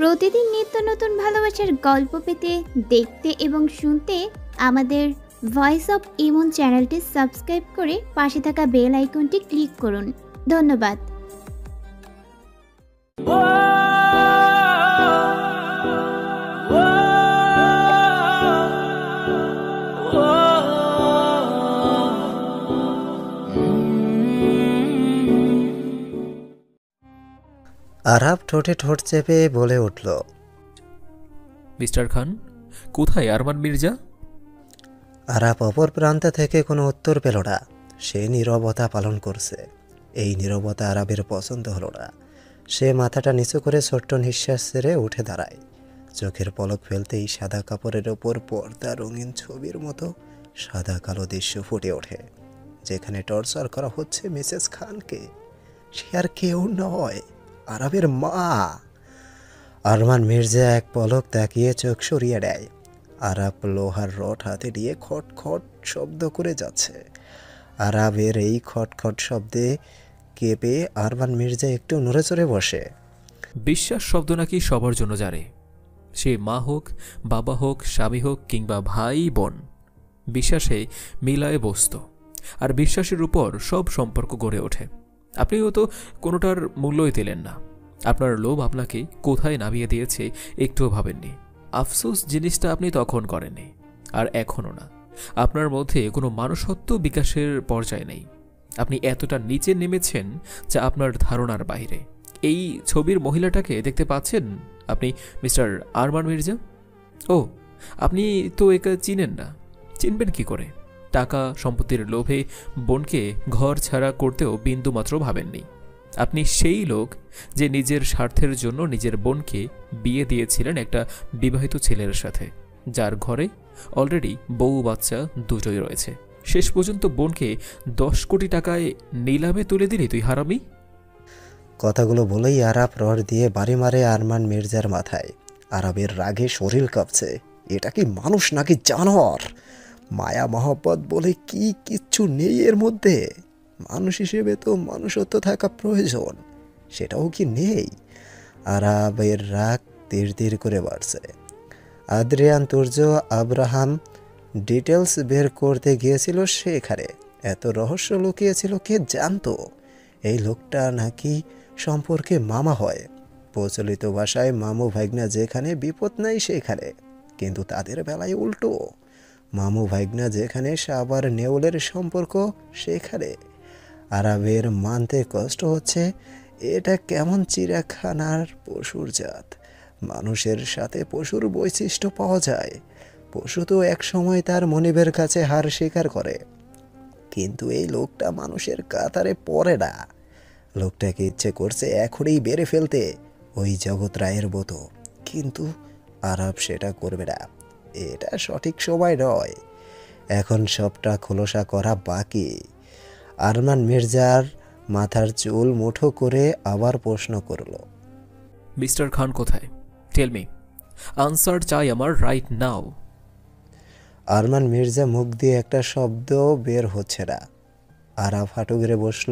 প্রতিদিন নিত্য নতুন ভালোবাসার গল্প পেতে, দেখতে এবং শুনতে আমাদের ভয়েস অফ ইমন চ্যানেলটি সাবস্ক্রাইব করে পাশে থাকা বেল আইকনটি ক্লিক করুন। ধন্যবাদ। আরাব ঠোঁটে ঠোঁট চেপে বলে উঠল, মিস্টার খান, কোথায় আরমান মির্জা? আরাব অপর প্রান্ত থেকে কোনো উত্তর পেল না। সে নীরবতা পালন করছে। এই নীরবতা আরাবের পছন্দ হলো না। সে মাথাটা নিচু করে ছোট্ট নিঃশ্বাস ছেড়ে উঠে দাঁড়ায়। চোখের পলক ফেলতেই সাদা কাপড়ের ওপর পর্দা রঙিন ছবির মতো সাদা কালো দৃশ্য ফুটে ওঠে, যেখানে টর্চার করা হচ্ছে মিসেস খানকে। সে আর কেউ নয়, আরাবের মা। আরমান মির্জা এক পলক তাকিয়ে চোখ সরিয়ে দেয়। আরাব লোহার রড হাতে নিয়ে খটখট শব্দ করে যাচ্ছে। আরাবের এই খটখট শব্দে কেঁপে আরমান মির্জা একটু নড়ে চড়ে বসে। বিশ্বাস শব্দ নাকি সবার জন্য জানে। সে মা হোক, বাবা হোক, স্বামী হোক কিংবা ভাই বোন, বিশ্বাসে মিলায় বসত। আর বিশ্বাসের উপর সব সম্পর্ক গড়ে ওঠে। আপনিও তো কোনোটার মূল্যই দিলেন না। আপনার লোভ আপনাকে কোথায় নামিয়ে দিয়েছে একটুও ভাবেননি। আফসোস জিনিসটা আপনি তখন করেননি, আর এখনও না। আপনার মধ্যে কোনো মানুষত্ব বিকাশের পর্যায়ে নেই। আপনি এতটা নিচে নেমেছেন যা আপনার ধারণার বাইরে। এই ছবির মহিলাটাকে দেখতে পাচ্ছেন আপনি, মিস্টার আরমান মির্জা? ও, আপনি তো একে চিনেন না। চিনবেন কি করে? টাকা সম্পত্তির লোভে বোনকে ঘর ছাড়া করতেও বিন্দুমাত্র ভাবেননি। আপনি সেই লোক যে নিজের স্বার্থের জন্য নিজের বোনকে বিয়ে দিয়েছিলেন একটা বিবাহিত ছেলের সাথে, যার ঘরে অলরেডি বউ বাচ্চা দুটোই রয়েছে। শেষ পর্যন্ত বোনকে 10 কোটি টাকায় নিলামে তুলে দিলি তুই, হারামি। কথাগুলো বলেই আরাব রড দিয়ে বাড়ি মারে আরমান মির্জার মাথায়। আরাবের রাগে শরীর কাঁপছে। এটা কি মানুষ নাকি জানোয়ার? মায়া মহব্বত বলে কি কিচ্ছু নেই এর মধ্যে? মানুষ হিসেবে তো মানুষত্ব থাকা প্রয়োজন, সেটাও কি নেই? আরাবের রাগ ধীর ধীর করে বাড়ছে। আদ্রিয়ান তুর্য আব্রাহাম ডিটেলস বের করতে গিয়েছিল সেখানে। এত রহস্য লুকিয়েছিল কে জানতো? এই লোকটা নাকি সম্পর্কে মামা হয়। প্রচলিত ভাষায় মামু ভাইগনা যেখানে, বিপদ নাই সেখানে। কিন্তু তাদের বেলায় উল্টো। মামু ভাইগনা যেখানে, সাবার নেউলের সম্পর্ক সেখানে। আরাবের মানতে কষ্ট হচ্ছে, এটা কেমন চিড়িয়াখানার পশুর জাত। মানুষের সাথে পশুর বৈশিষ্ট্য পাওয়া যায়। পশু তো এক সময় তার মনিবের কাছে হার স্বীকার করে, কিন্তু এই লোকটা মানুষের কাতারে পড়ে না। লোকটাকে ইচ্ছে করছে এখনই বেড়ে ফেলতে, ওই জগৎ রায়ের মতো। কিন্তু আরাব সেটা করবে না। এটা সঠিক সময় নয়। এখন সবটা খোলসা করা বাকি। আরমান মির্জার মাথার চুল মুঠো করে আবার প্রশ্ন করল, মিস্টার খান কোথায়? টেল মি, আনসার চাই আমার রাইট নাও। আরমান মির্জা মুখ দিয়ে একটা শব্দ বের হচ্ছে না। আরাব হাঁটু গেড়ে বসল।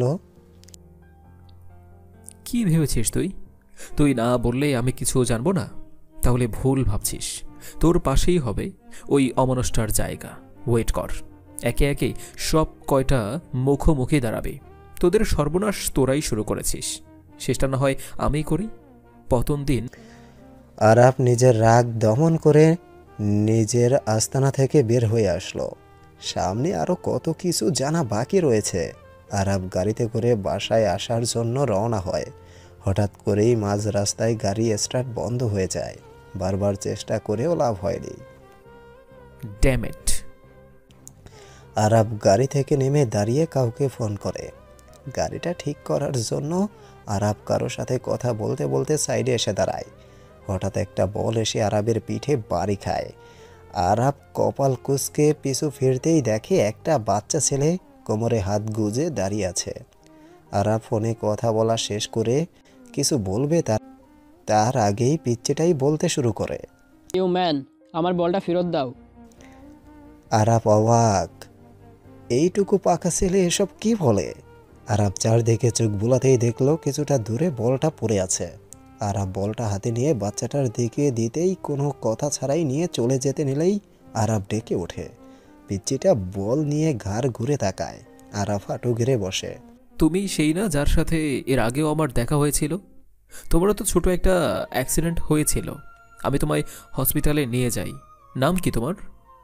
কি ভেবেছিস তুই? তুই না বললে আমি কিছু জানবো না? তাহলে ভুল ভাবছিস। তোর পাশেই হবে ওই অমানুষটার জায়গা। ওয়েট কর, একে একে সব কয়টা মুখোমুখি দাঁড়াবে। তোদের সর্বনাশ তোরাই শুরু করেছিস, শেষটা না হয় আমি করি। পতন দিন। আরাব নিজের রাগ দমন করে নিজের আস্তানা থেকে বের হয়ে আসলো। সামনে আরো কত কিছু জানা বাকি রয়েছে। আরাব গাড়িতে করে বাসায় আসার জন্য রওনা হয়। হঠাৎ করেই মাঝ রাস্তায় গাড়ি স্টার্ট বন্ধ হয়ে যায়। বারবার চেষ্টা করেও লাভ হয়নি। Damn it. আরাব গাড়ি থেকে নেমে দাঁড়িয়ে কাউকে ফোন করে। গাড়িটা ঠিক করার জন্য আরাব কারো সাথে কথা বলতে বলতে সাইডে এসে দাঁড়ায়। হঠাৎ একটা বল এসে আরাবের পিঠে বাড়ি খায়। আরাব কপাল কুঁচকে পিছু ফিরতেই দেখে একটা বাচ্চা ছেলে কোমরে হাত গুজে দাঁড়িয়ে আছে। আরাব ফোনে কথা বলা শেষ করে কিছু বলবে তার আগেই পিচ্চিটাই বলতে শুরু করে, ইউ ম্যান, আমার বলটা ফেরত দাও। আরাব অবাক। এইটুকু পাকা ছেলে এসব কি বলে? আরাব চারদিকে চোখ বুলাতেই দেখলো কিছুটা দূরে বলটা পড়ে আছে। আরাব বলটা হাতে নিয়ে বাচ্চাটার দিকে দিতেই কোনো কথা ছাড়াই নিয়ে চলে যেতে নিলেই আরাব ডেকে ওঠে। পিচ্চিটা বল নিয়ে ঘাড় ঘুরে তাকায়। আরাব হাঁটু ঘিরে বসে। তুমি সেই না যার সাথে এর আগেও আমার দেখা হয়েছিল? তোমারও তো ছোট একটা অ্যাক্সিডেন্ট হয়েছিল, আমি তোমায় হসপিটালে নিয়ে যাই। নাম কি তোমার?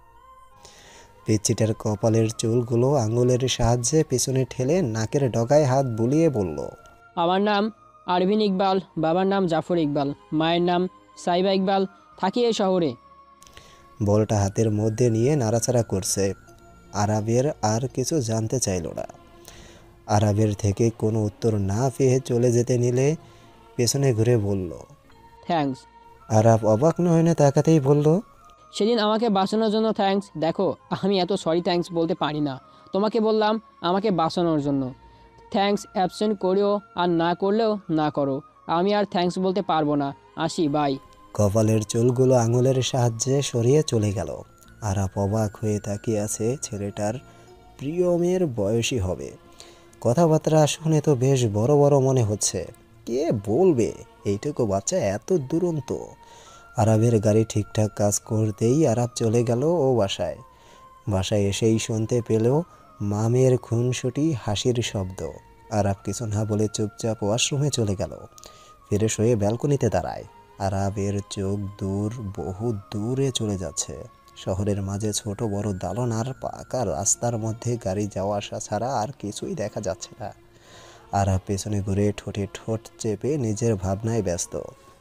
পিচ্চিটার কপালের চুলগুলো আঙুলের সাহায্যে পেছনে ঠেলে নাকের ডগায় হাত বুলিয়ে বলল, আমার নাম আরভিন ইকবাল, বাবার নাম জাফর ইকবাল, মায়ের নাম সাইবা ইকবাল, থাকি এই শহরে। বলটা হাতের মধ্যে নিয়ে নাড়াচাড়া করছে। আরাবের আর কিছু জানতে চাইল না। আরাবের থেকে কোনো উত্তর না পেয়ে চলে যেতে নিলে পেছনে ঘুরে বলল। থ্যাঙ্কস। আরাব অবাক নয়নে তাকাতেই বলল, সেদিন আমাকে বাঁচানোর জন্য থ্যাঙ্কস। দেখো, আমি এত সরি থ্যাঙ্কস বলতে পারি না। তোমাকে বললাম আমাকে বাঁচানোর জন্য। থ্যাঙ্কস অ্যাবসেন্ট করেও আর না করলেও না করো, আমি আর থ্যাঙ্কস বলতে পারবো না। আসি, বাই। কপালের চুলগুলো আঙুলের সাহায্যে সরিয়ে চলে গেল। আরাব অবাক হয়ে তাকিয়ে আছে। ছেলেটার প্রিয়মের বয়সী হবে। কথাবার্তা শুনে তো বেশ বড় বড় মনে হচ্ছে। কে বলবে এইটুকু বাচ্চা এত দুরন্ত। আরাবের গাড়ি ঠিকঠাক কাজ করতেই আরাব চলে গেল ও বাসায়। বাসায় এসেই শুনতে পেল মামের খুনসুটি হাসির শব্দ। আরাব কিছু না বলে চুপচাপ ওয়াশরুমে চলে গেল। ফ্রেশ হয়ে ব্যালকনিতে দাঁড়ায়। আরাবের চোখ বহু দূরে চলে যাচ্ছে। শহরের মাঝে ছোট বড় দালান আর পাকা রাস্তার মধ্যে গাড়ি যাওয়া আসা ছাড়া আর কিছুই দেখা যাচ্ছে না। আরাব পেছনে ঘুরে ঠোঁটে ঠোঁট চেপে নিজের ভাবনায় ব্যস্ত।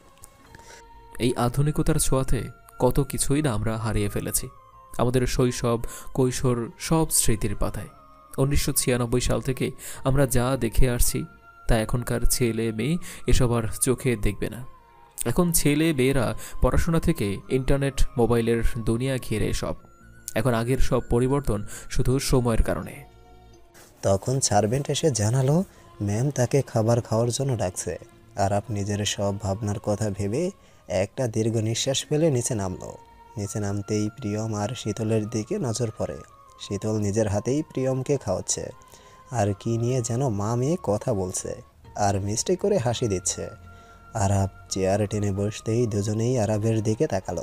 এই আধুনিকতার ছোঁয়াতে কত কিছুই না আমরা হারিয়ে ফেলেছি। আমাদের শৈশব, কৈশোর সব স্মৃতির পাতায়। 1996 সাল থেকে আমরা যা দেখে আসছি তা এখনকার ছেলে মেয়ে এসব আর চোখে দেখবে না। এখন ছেলে মেয়েরা পড়াশোনা থেকে ইন্টারনেট, মোবাইলের দুনিয়া ঘিরে সব। এখন আগের সব পরিবর্তন শুধু সময়ের কারণে। তখন সার্ভেন্ট এসে জানালো ম্যাম তাকে খাবার খাওয়ার জন্য ডাকছে। আরাব নিজের সব ভাবনার কথা ভেবে একটা দীর্ঘ নিঃশ্বাস ফেলে নিচে নামলো। নিচে নামতেই প্রিয়ম আর শীতলের দিকে নজর পড়ে। শীতল নিজের হাতেই প্রিয়মকে খাওয়াচ্ছে। আর কি নিয়ে যেন মা মেয়ে কথা বলছে আর মিষ্টি করে হাসি দিচ্ছে। আরাব চেয়ার টেনে বসতেই দুজনেই আরাবের দিকে তাকালো।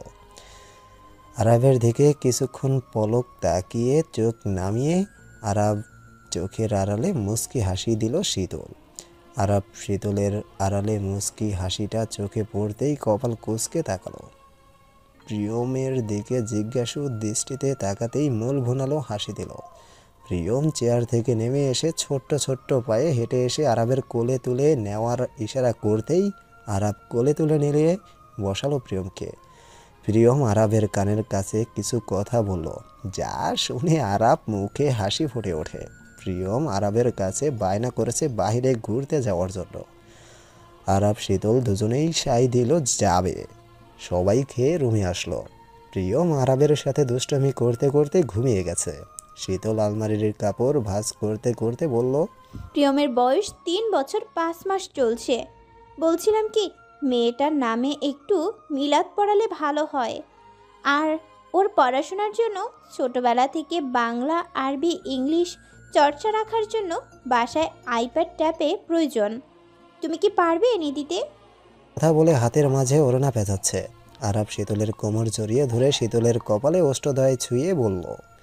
আরাবের দিকে কিছুক্ষণ পলক তাকিয়ে চোখ নামিয়ে আরাব চোখের আড়ালে মুচকি হাসি দিল শীতল। আরাব শীতলের আড়ালে মুচকি হাসিটা চোখে পড়তেই কপাল কুঁচকে তাকালো। প্রিয়মের দিকে জিজ্ঞাসু দৃষ্টিতে তাকাতেই মূল ভুনালো হাসি দিল। প্রিয়ম চেয়ার থেকে নেমে এসে ছোট্ট ছোট্ট পায়ে হেঁটে এসে আরাবের কোলে তুলে নেওয়ার ইশারা করতেই আরাব কোলে তুলে নিয়ে বসালো প্রিয়মকে। প্রিয়ম আরাবের কানের কাছে কিছু কথা বলল, যা শুনে আরাব মুখে হাসি ফুটে ওঠে। প্রিয়ম আরাবের কাছে বায়না করেছে বাইরে ঘুরতে যাওয়ার জন্য। আরাব শীতল দুজনেই সাই দিল যাবে। সবাই খেয়ে রুমে আসলো। প্রিয়ম আরাবের সাথে দুষ্টামি করতে করতে ঘুমিয়ে গেছে। শীতল আলমারির কাপড় ভাঁজ করতে করতে বলল, প্রিয়মের বয়স 3 বছর 5 মাস চলছে। বলছিলাম কি, মেয়েটার নামে একটু মিলাদ পড়ালে ভালো হয়। আর ওর পড়াশোনার জন্য ছোটবেলা থেকে বাংলা, আরবি, ইংলিশ চর্চা রাখার জন্য বাসায় আইপ্যাড ট্যাবে প্রয়োজন। তুমি কি পারবে এনে দিতে? কথা বলে হাতের মাঝে ওড়না পেঁচাচ্ছে। আরাব শীতলের কোমর জড়িয়ে ধরে শীতলের কপালে ওষ্ঠদয় ছুঁয়ে বলল,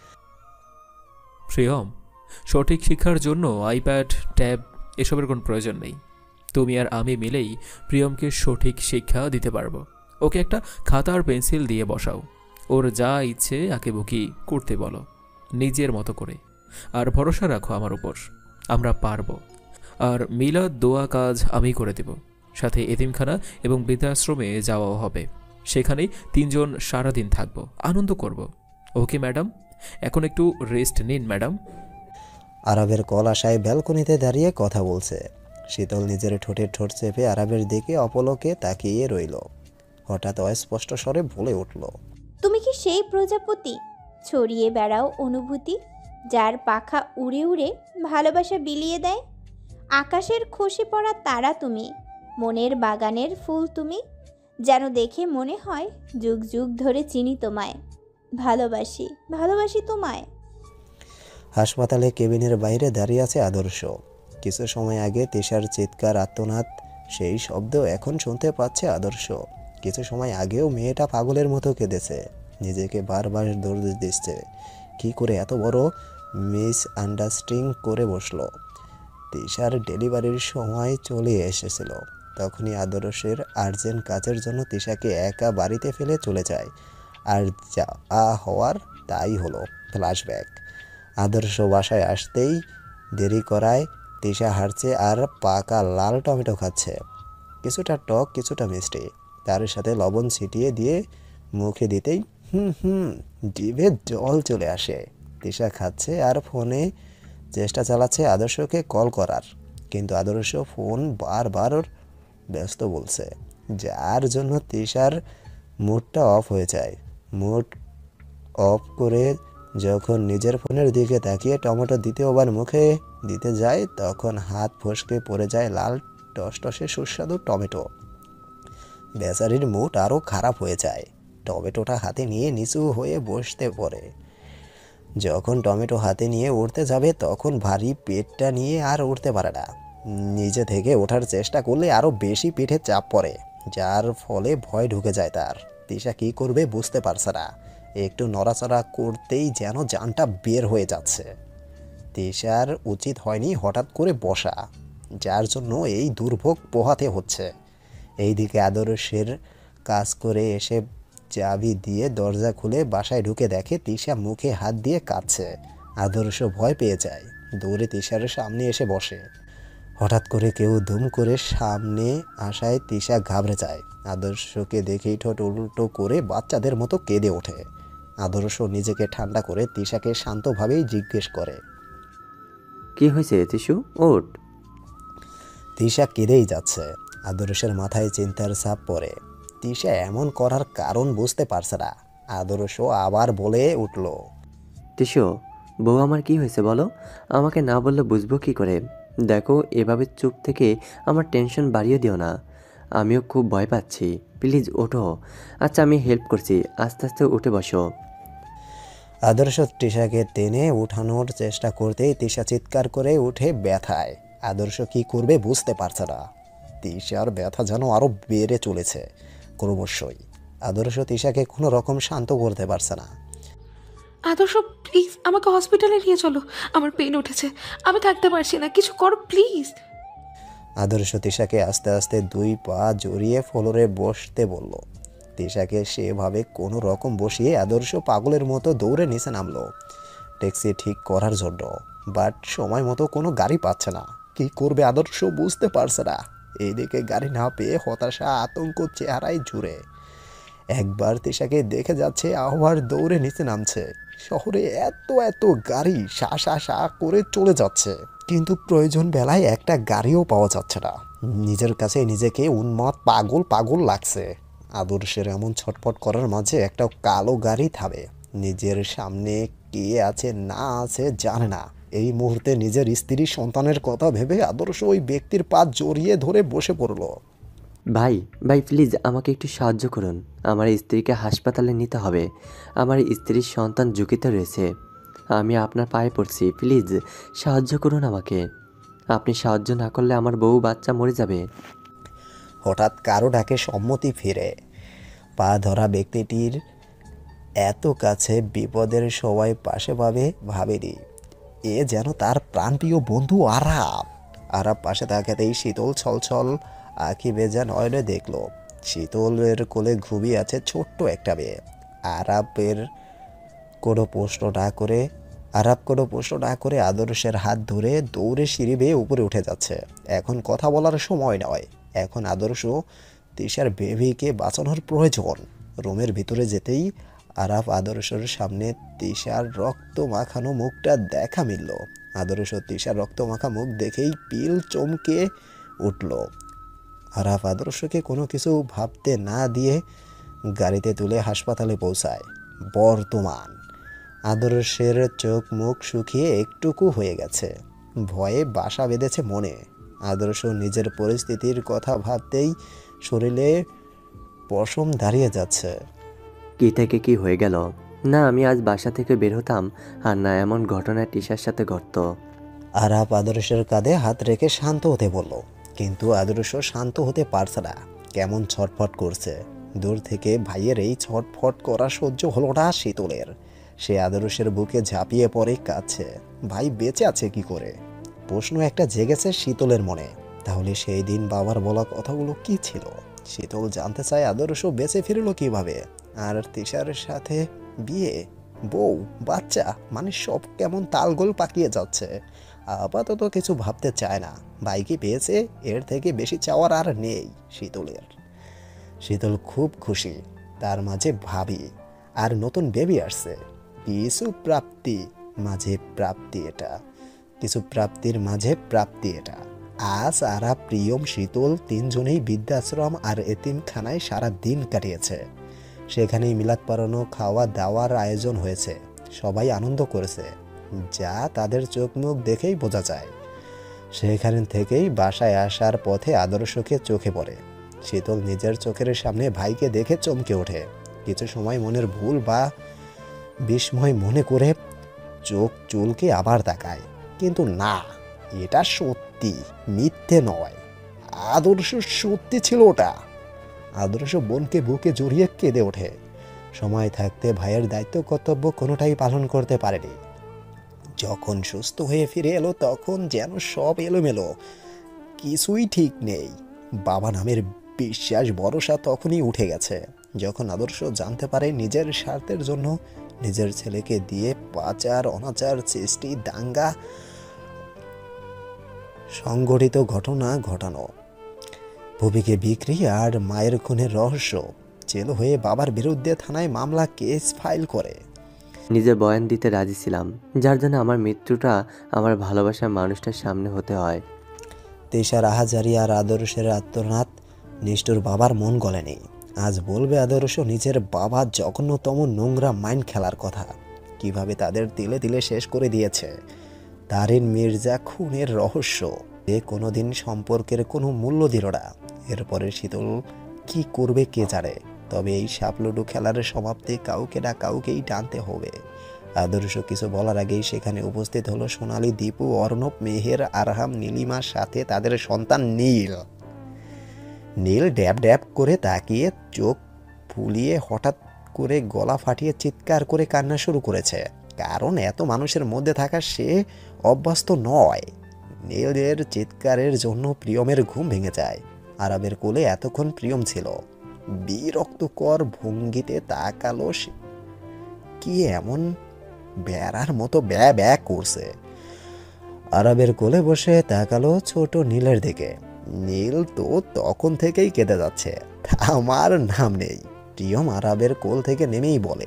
প্রিয়ম, সঠিক শিক্ষার জন্য আইপ্যাড, ট্যাব এসবের কোনো প্রয়োজন নেই। তুমি আর আমি মিলেই প্রিয়মকে সঠিক শিক্ষা দিতে পারবো। ওকে একটা খাতা আর পেন্সিল দিয়ে বসাও, ওর যা ইচ্ছে আঁকিবুকি করতে বলো নিজের মতো করে, আর ভরসা রাখো আমার উপর, আমরা পারবো। আর মিলাদ দোয়া কাজ আমি করে দেব, সাথে এতিমখানা এবং বৃদ্ধাশ্রমে যাওয়াও হবে। সেখানেই 3 জন সারাদিন থাকবো, আনন্দ করব। ওকে ম্যাডাম, এখন একটু রেস্ট নিন ম্যাডাম। আরাবের কল আশায় ব্যালকনিতে দাঁড়িয়ে কথা বলছে। শীতল নিজের ঠোঁটের ঠোঁট চেপে আরাবের দিকে অপলকে তাকিয়ে রইল। হঠাৎ অস্পষ্ট স্বরে বলে উঠল, তুমি কি সেই প্রজাপতি ছড়িয়ে বেড়াও অনুভূতি, যার পাখা উড়ে উড়ে ভালোবাসা বিলিয়ে দেয়? আকাশের খসে পড়া তারা তুমি, মনের বাগানের ফুল তুমি, যেন দেখে মনে হয় যুগ যুগ ধরে চিনি তোমায়। ভালোবাসি, ভালোবাসি তোমায়। হাসপাতালে কেবিনের বাইরে দাঁড়িয়ে আছে আদর্শ। কিছু সময় আগে তিশার চিৎকার আর্তনাদ সেই শব্দ এখন শুনতে পাচ্ছে আদর্শ। কিছু সময় আগেও মেয়েটা পাগলের মতো কেঁদেছে, নিজেকে বারবার দোষ দিচ্ছে। কি করে এত বড় মিসআন্ডারস্ট্যান্ডিং করে বসলো। তিশার ডেলিভারির সময় চলে এসেছিল, তখনই আদর্শের আর্জেন্ট কাজের জন্য তিশাকে একা বাড়িতে ফেলে চলে যায়। আর যা হওয়ার তাই হলো। ফ্ল্যাশব্যাক। আদর্শ বাসায় আসতেই দেরি করায় তিশা হাঁটছে আর পাকা লাল টমেটো খাচ্ছে, কিছুটা টক কিছুটা মিষ্টি, তার সাথে লবণ ছিটিয়ে দিয়ে মুখে দিতেই জিভে জল চলে আসে। তিশা খাচ্ছে আর ফোনে চেষ্টা চালাচ্ছে আদর্শকে কল করার, কিন্তু আদর্শ ফোন বারবার ব্যস্ত বলছে, যার জন্য তিশার মুডটা অফ হয়ে যায়। মুড অফ করে যখন নিজের ফোনের দিকে তাকিয়ে টমেটো দ্বিতীয়বার মুখে দিতে যায়, তখন হাত ফসকে পড়ে যায় লাল টসটসে সুস্বাদু টমেটো। বেচারির মুড আরও খারাপ হয়ে যায়। টমেটোটা হাতে নিয়ে নিচু হয়ে বসতে পড়ে। যখন টমেটো হাতে নিয়ে উঠতে যাবে তখন ভারী পেটটা নিয়ে আর উঠতে পারে না। নিজে থেকে ওঠার চেষ্টা করলে আরও বেশি পেটে চাপ পড়ে, যার ফলে ভয় ঢুকে যায় তার। তিশা কী করবে বুঝতে পারছে না। একটু নড়াচড়া করতেই যেন জানটা বের হয়ে যাচ্ছে। তিশার উচিত হয়নি হঠাৎ করে বসা, যার জন্য এই দুর্ভোগ পোহাতে হচ্ছে। এইদিকে আদর্শের কাজ করে এসে চাবি দিয়ে দরজা খুলে বাসায় ঢুকে দেখে তিশা মুখে হাত দিয়ে কাঁদছে। আদর্শ ভয় পেয়ে যায়, দৌড়ে তিশার সামনে এসে বসে। হঠাৎ করে কেউ ধুম করে সামনে আসায় তিশা ঘাবড়ে যায়। আদর্শকে দেখেই ঠোঁট উল্টো করে বাচ্চাদের মতো কেঁদে ওঠে। আদর্শ নিজেকে ঠান্ডা করে তিশাকে শান্তভাবেই জিজ্ঞেস করে, কি হয়েছে তিশু, ওঠ। তিশা কেঁদেই যাচ্ছে। আদর্শের মাথায় চিন্তার ছাপ পড়ে। তিশা এমন করার কারণ বুঝতে পারছে না। আদর্শ আবার বলে উঠল, তিশু, বউ আমার কি হয়েছে বলো, আমাকে না বললে বুঝবো কি করে। দেখো এভাবে চুপ থেকে আমার টেনশন বাড়িয়ে দিও না, আমিও খুব ভয় পাচ্ছি। প্লিজ ওঠো। আচ্ছা আমি হেল্প করছি, আস্তে আস্তে উঠে বসো। আদর্শ তিশাকে টেনে উঠানোর চেষ্টা করতেই তিশা চিৎকার করে উঠে ব্যথায়। আদর্শ কি করবে বুঝতে পারছে না। তিশার ব্যথা যেন আরও বেড়ে চলেছে ক্রমশই। আদর্শ তিশাকে কোনো রকম শান্ত করতে পারছে না। আদর্শ প্লিজ আমাকে হসপিটালে নিয়ে চলো, আমার পেন উঠেছে, আমি থাকতে পারছি না, কিছু করো প্লিজ। আদর্শ তিশাকে আস্তে আস্তে 2 পা জড়িয়ে ফ্লোরে বসতে বলল। তিশাকে সেভাবে কোনো রকম বসিয়ে আদর্শ পাগলের মতো দৌড়ে নিচে নামলো ট্যাক্সি ঠিক করার জন্য। বাট সময় মতো কোনো গাড়ি পাচ্ছে না। কি করবে আদর্শ বুঝতে পারছে না। এইদিকে গাড়ি না পেয়ে হতাশা আতঙ্ক চেহারায় জুড়ে। একবার তিশাকে দেখে যাচ্ছে, আবার দৌড়ে নিচে নামছে। শহরে এত এত গাড়ি শা শা শা করে চলে যাচ্ছে, কিন্তু প্রয়োজন বেলায় একটা গাড়িও পাওয়া যাচ্ছে না। নিজের কাছে নিজেকে উন্মাদ পাগল পাগল লাগছে। আদর্শের এমন ছটফট করার মাঝে একটা কালো গাড়ি থামে। নিজের সামনে কে আছে না আছে জানে না। এই মুহূর্তে নিজের স্ত্রী সন্তানের কথা ভেবে আদর্শ ওই ব্যক্তির পা জড়িয়ে ধরে বসে পড়ল। ভাই ভাই প্লিজ আমাকে একটু সাহায্য করুন, আমার স্ত্রীকে হাসপাতালে নিতে হবে, আমার স্ত্রীর সন্তান ঝুঁকিতে রয়েছে, আমি আপনার পায়ে পড়ছি, প্লিজ সাহায্য করুন আমাকে। আপনি সাহায্য না করলে আমার বউ বাচ্চা মরে যাবে। হঠাৎ কারো ডাকে সম্মতি ফিরে। পা ধরা ব্যক্তিটির এত কাছে বিপদের সবাই পাশে পাবে ভাবেনি। এ যেন তার প্রাণপ্রিয় বন্ধু আরাব। আরাব পাশে তাকাতেই শীতল ছলছল আঁখি ভেজা নয়নে দেখল শীতলের কোলে ঘুমিয়ে আছে ছোট্ট একটা মেয়ে। আরাব কোনো প্রশ্ন না করে আদর্শের হাত ধরে দৌড়ে সিঁড়ি বেয়ে উপরে উঠে যাচ্ছে। এখন কথা বলার সময় নয়, এখন আদর্শ তিশার বেবিকে বাঁচানোর প্রয়োজন। রুমের ভিতরে যেতেই আরাব আদর্শের সামনে তিশার রক্ত মাখানো মুখটা দেখা মিলল। আদর্শ তিশার রক্ত মাখা মুখ দেখেই পিল চমকে উঠল। আরাব আদর্শকে কোনো কিছু ভাবতে না দিয়ে গাড়িতে তুলে হাসপাতালে পৌঁছায়। বর্তমান আদর্শের চোখ মুখ শুকিয়ে একটুকু হয়ে গেছে, ভয়ে বাসা বেঁধেছে মনে। আদর্শ নিজের পরিস্থিতির কথা ভাবতেই শরীরে পশম দাঁড়িয়ে যাচ্ছে। কি থেকে কি হয়ে গেল, না আমি আজ বাসা থেকে বের হতাম, আর না এমন ঘটনা টিশার সাথে ঘটত। আরাব আদর্শের কাঁধে হাত রেখে শান্ত হতে বলল। কিন্তু আদর্শ শান্ত হতে পারছে না, কেমন ছটফট করছে। দূর থেকে ভাইয়ের এই ছটফট করা সহ্য হলো না শীতলের। সে আদর্শের বুকে ঝাঁপিয়ে পড়ে কাঁদছে। ভাই বেঁচে আছে কি করে? প্রশ্ন একটা জেগেছে শীতলের মনে। তাহলে সেই দিন বাবার বলা কথাগুলো কি ছিল? শীতল জানতে চায় আদর্শ বেঁচে ফিরল কিভাবে। আর তিশারের সাথে বিয়ে, বউ, বাচ্চা, মানে সব কেমন তালগোল পাকিয়ে যাচ্ছে। আপাতত কিছু ভাবতে চায় না। ভাইকে পেয়েছে, এর থেকে বেশি চাওয়ার আর নেই শীতলের। শীতল খুব খুশি। তার মাঝে ভাবি আর নতুন বেবি আসছে। কিছু প্রাপ্তি মাঝে প্রাপ্তি এটা, কিছু প্রাপ্তির মাঝে প্রাপ্তি এটা। আজ আরা, প্রিয়ম, শীতল তিনজনেই বৃদ্ধাশ্রম আর এতিমখানায় সারা দিন কাটিয়েছে। সেখানেই মিলাদ পড়ানো, খাওয়া দাওয়ার আয়োজন হয়েছে। সবাই আনন্দ করেছে, যা তাদের চোখ মুখ দেখেই বোঝা যায়। সেখান থেকেই বাসায় আসার পথে আদর্শকে চোখে পড়ে। শীতল নিজের চোখের সামনে ভাইকে দেখে চমকে ওঠে। কিছু সময় মনের ভুল বা বিস্ময় মনে করে চোখ চুলকে আবার তাকায়, কিন্তু না, এটা সত্যি, মিথ্যে নয়। আদর্শ সত্যি ছিল ওটা। আদর্শ বোনকে বুকে জড়িয়ে কেঁদে ওঠে। সময় থাকতে ভাইয়ের দায়িত্ব কর্তব্য কোনোটাই পালন করতে পারেনি। যখন সুস্থ হয়ে ফিরে এলো তখন যেন সব এলোমেলো, কিছুই ঠিক নেই। বাবা নামের বিশ্বাস ভরসা তখনই উঠে গেছে, যখন আদর্শ জানতে পারে নিজের স্বার্থের জন্য নিজের ছেলেকে দিয়ে পাচার, অনাচার, সৃষ্টি, দাঙ্গা সংগঠিত ঘটনা ঘটানো, ভূমিকে বিক্রি আর মায়ের খুনের রহস্য। জেল হয়ে বাবার বিরুদ্ধে থানায় মামলা, কেস ফাইল করে নিজের বয়ান দিতে রাজি ছিলাম, যার জন্য আমার মৃত্যুটা আমার ভালোবাসার মানুষটার সামনে হতে হয়। তেষার আহাজারি আর আদর্শের আত্মনাদ নিষ্ঠুর বাবার মন গলেনি। আজ বলবে আদর্শ নিজের বাবা জঘন্যতম নোংরা মাইন্ড খেলার কথা, কিভাবে তাদের তিলে তিলে শেষ করে দিয়েছে। তারিন মির্জা খুনের রহস্য, যে কোনোদিন সম্পর্কের কোনো মূল্য দিল না। এরপরে শীতল কি করবে কে জানে। তবে এই সাপলুডু খেলার সমাপ্তি কাউকে না কাউকেই টানতে হবে। আদর্শ কিছু বলার আগেই সেখানে উপস্থিত হলো সোনালী, দীপু, অর্ণব, মেহের, আরহাম, নীলিমার সাথে তাদের সন্তান নীল। নীল ড্যাব ড্যাব করে তাকিয়ে চোখ ফুলিয়ে হঠাৎ করে গলা ফাটিয়ে চিৎকার করে কান্না শুরু করেছে। কারণ এত মানুষের মধ্যে থাকা সে অভ্যস্ত নয়। নীলের চিৎকারের জন্য প্রিয়মের ঘুম ভেঙে যায়। আরবের কোলে এতক্ষণ প্রিয়ম ছিল। বিরক্তকর ভঙ্গিতে তাকালো সে। কি এমন বেড়ার মতো ব্যা ব্যা করছে। আরবের কোলে বসে তাকালো ছোট নীলের দিকে। নীল তো তখন থেকেই কেঁদে যাচ্ছে, আমার নাম নেই। প্রিয়ম আরবের কোল থেকে নেমেই বলে,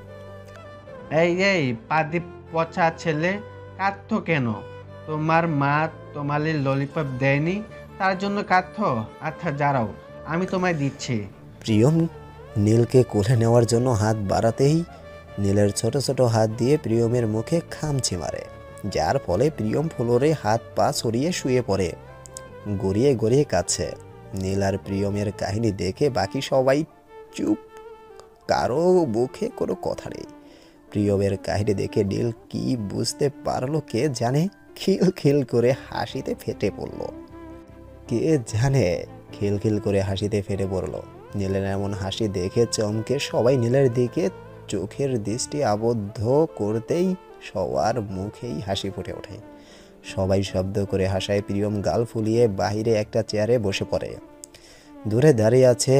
এই এই পাদি পচা ছেলে, কাঁদতো কেন? তোমার মা তোমালে ললিপপ দেয়নি, তার জন্য কাঁদতো? আচ্ছা দাঁড়াও, আমি তোমায় দিচ্ছি। প্রিয়ম নীলকে কোলে নেওয়ার জন্য হাত বাড়াতেই নীলের ছোট ছোট হাত দিয়ে প্রিয়মের মুখে খামচি মারে, যার ফলে প্রিয়ম ফ্লোরে হাত পা ছড়িয়ে শুয়ে পড়ে, গড়িয়ে গড়িয়ে কাঁদছে। নীল আর প্রিয়মের কাহিনী দেখে বাকি সবাই চুপ, কারো মুখে কোনো কথা নেই। প্রিয়মের কাহিনী দেখে নীল কি বুঝতে পারলো কে জানে, খিলখিল করে হাসিতে ফেটে পড়ল। কে জানে খিলখিল করে হাসিতে ফেটে পড়ল। নীলের এমন হাসি দেখে চমকে সবাই নীলের দিকে চোখের দৃষ্টি আবদ্ধ করতেই সবার মুখেই হাসি ফুটে ওঠে। সবাই শব্দ করে হাসায়। প্রিয়ম গাল ফুলিয়ে বাহিরে একটা চেয়ারে বসে পড়ে। দূরে দাঁড়িয়ে আছে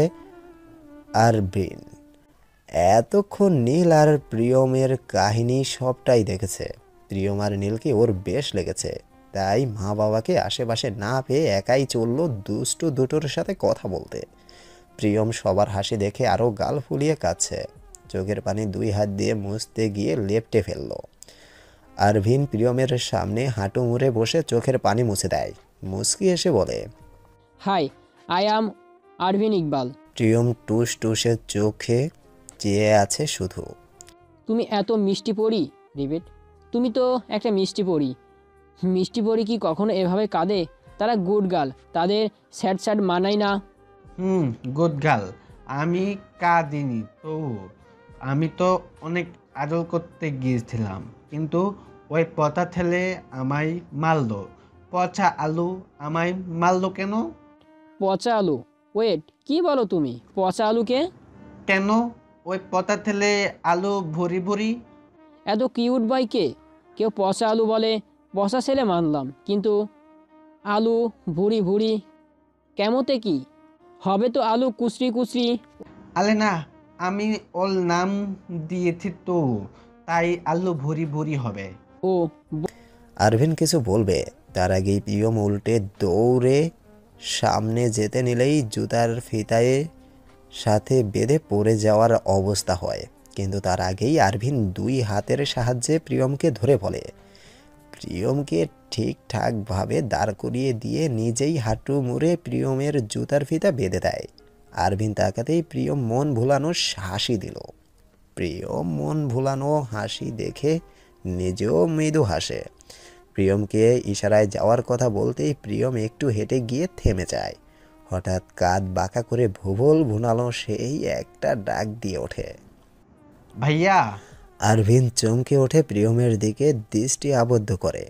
আরবিন। এতক্ষণ নীল আর প্রিয়মের কাহিনী সবটাই দেখেছে। প্রিয়ম আর নীলকে ওর বেশ লেগেছে, তাই মা বাবাকে আশেপাশে না পেয়ে একাই চলল দুষ্টু দুটোর সাথে কথা বলতে। প্রিয়ম সবার হাসি দেখে আরও গাল ফুলিয়ে কাঁদছে। চোখের পানি দুই হাত দিয়ে মুছতে গিয়ে লেপটে ফেলল। আরভিন প্রিয়মের সামনে হাঁটু মুড়ে বসে চোখের পানি মুছে দেয়। মুচকি এসে বলে, hi, I am Arvin Iqbal. প্রিয়ম টুস টুসে চোখে চেয়ে আছে শুধু। তুমি এত মিষ্টি পড়ি রিবেট, তুমি তো একটা মিষ্টি পড়ি। মিষ্টি পড়ি কি কখনো এভাবে কাঁদে? তারা গুড গার্ল, তাদের স্যাড স্যাড মানায় না। গুড গার্ল, আমি কাঁদিনি তো। আমি তো অনেক আদর করতে গিয়েছিলাম, কিন্তু ওই পচা ছেলে আমায় মারলো। পচা আলু আমায় মারলো কেন? পচা আলু? ওয়েট, কি বলো তুমি? পচা আলুকে? কেন? ওই পচা ছেলে আলু ভরি ভরি। এত কিউট বয় কে? কেউ পচা আলু বলে, পচা ছেলে মানলাম, কিন্তু আলু ভুড়ি ভুড়ি কেমতে কি হবে? তো আলু কুচরি কুচরি। আলে না, আমি ওর নাম দিয়েছি তো, তাই আলু ভরি ভরি হবে। ও, আরভিন কিছু বলবে তার আগেই প্রিয়ম উল্টে দৌড়ে সামনে যেতে নিলেই জুতার ফিতায় সাথে বেঁধে পড়ে যাওয়ার অবস্থা হয়। কিন্তু তার আগেই আরভিন 2 হাতের সাহায্যে প্রিয়মকে ধরে ফেলে। প্রিয়মকে ঠিকঠাকভাবে দাঁড় করিয়ে দিয়ে নিজেই হাঁটু মুড়ে প্রিয়মের জুতার ফিতা বেঁধে দেয়। আরভিন তাকাতেই প্রিয়ম মন ভুলানো হাসি দিল। প্রিয়ম মন ভুলানো হাসি দেখে নিজেও মৃদু হাসে। প্রিয়মকে ইশারায় যাওয়ার কথা বলতেই প্রিয়ম একটু হেঁটে গিয়ে থেমে যায়। হঠাৎ কাঁধ বাঁকা করে ভুবল ভুনালো সেই একটা ডাক দিয়ে ওঠে। ভাইয়া! আরভিন চমকে ওঠে, প্রিয়মের দিকে দৃষ্টি আবদ্ধ করে।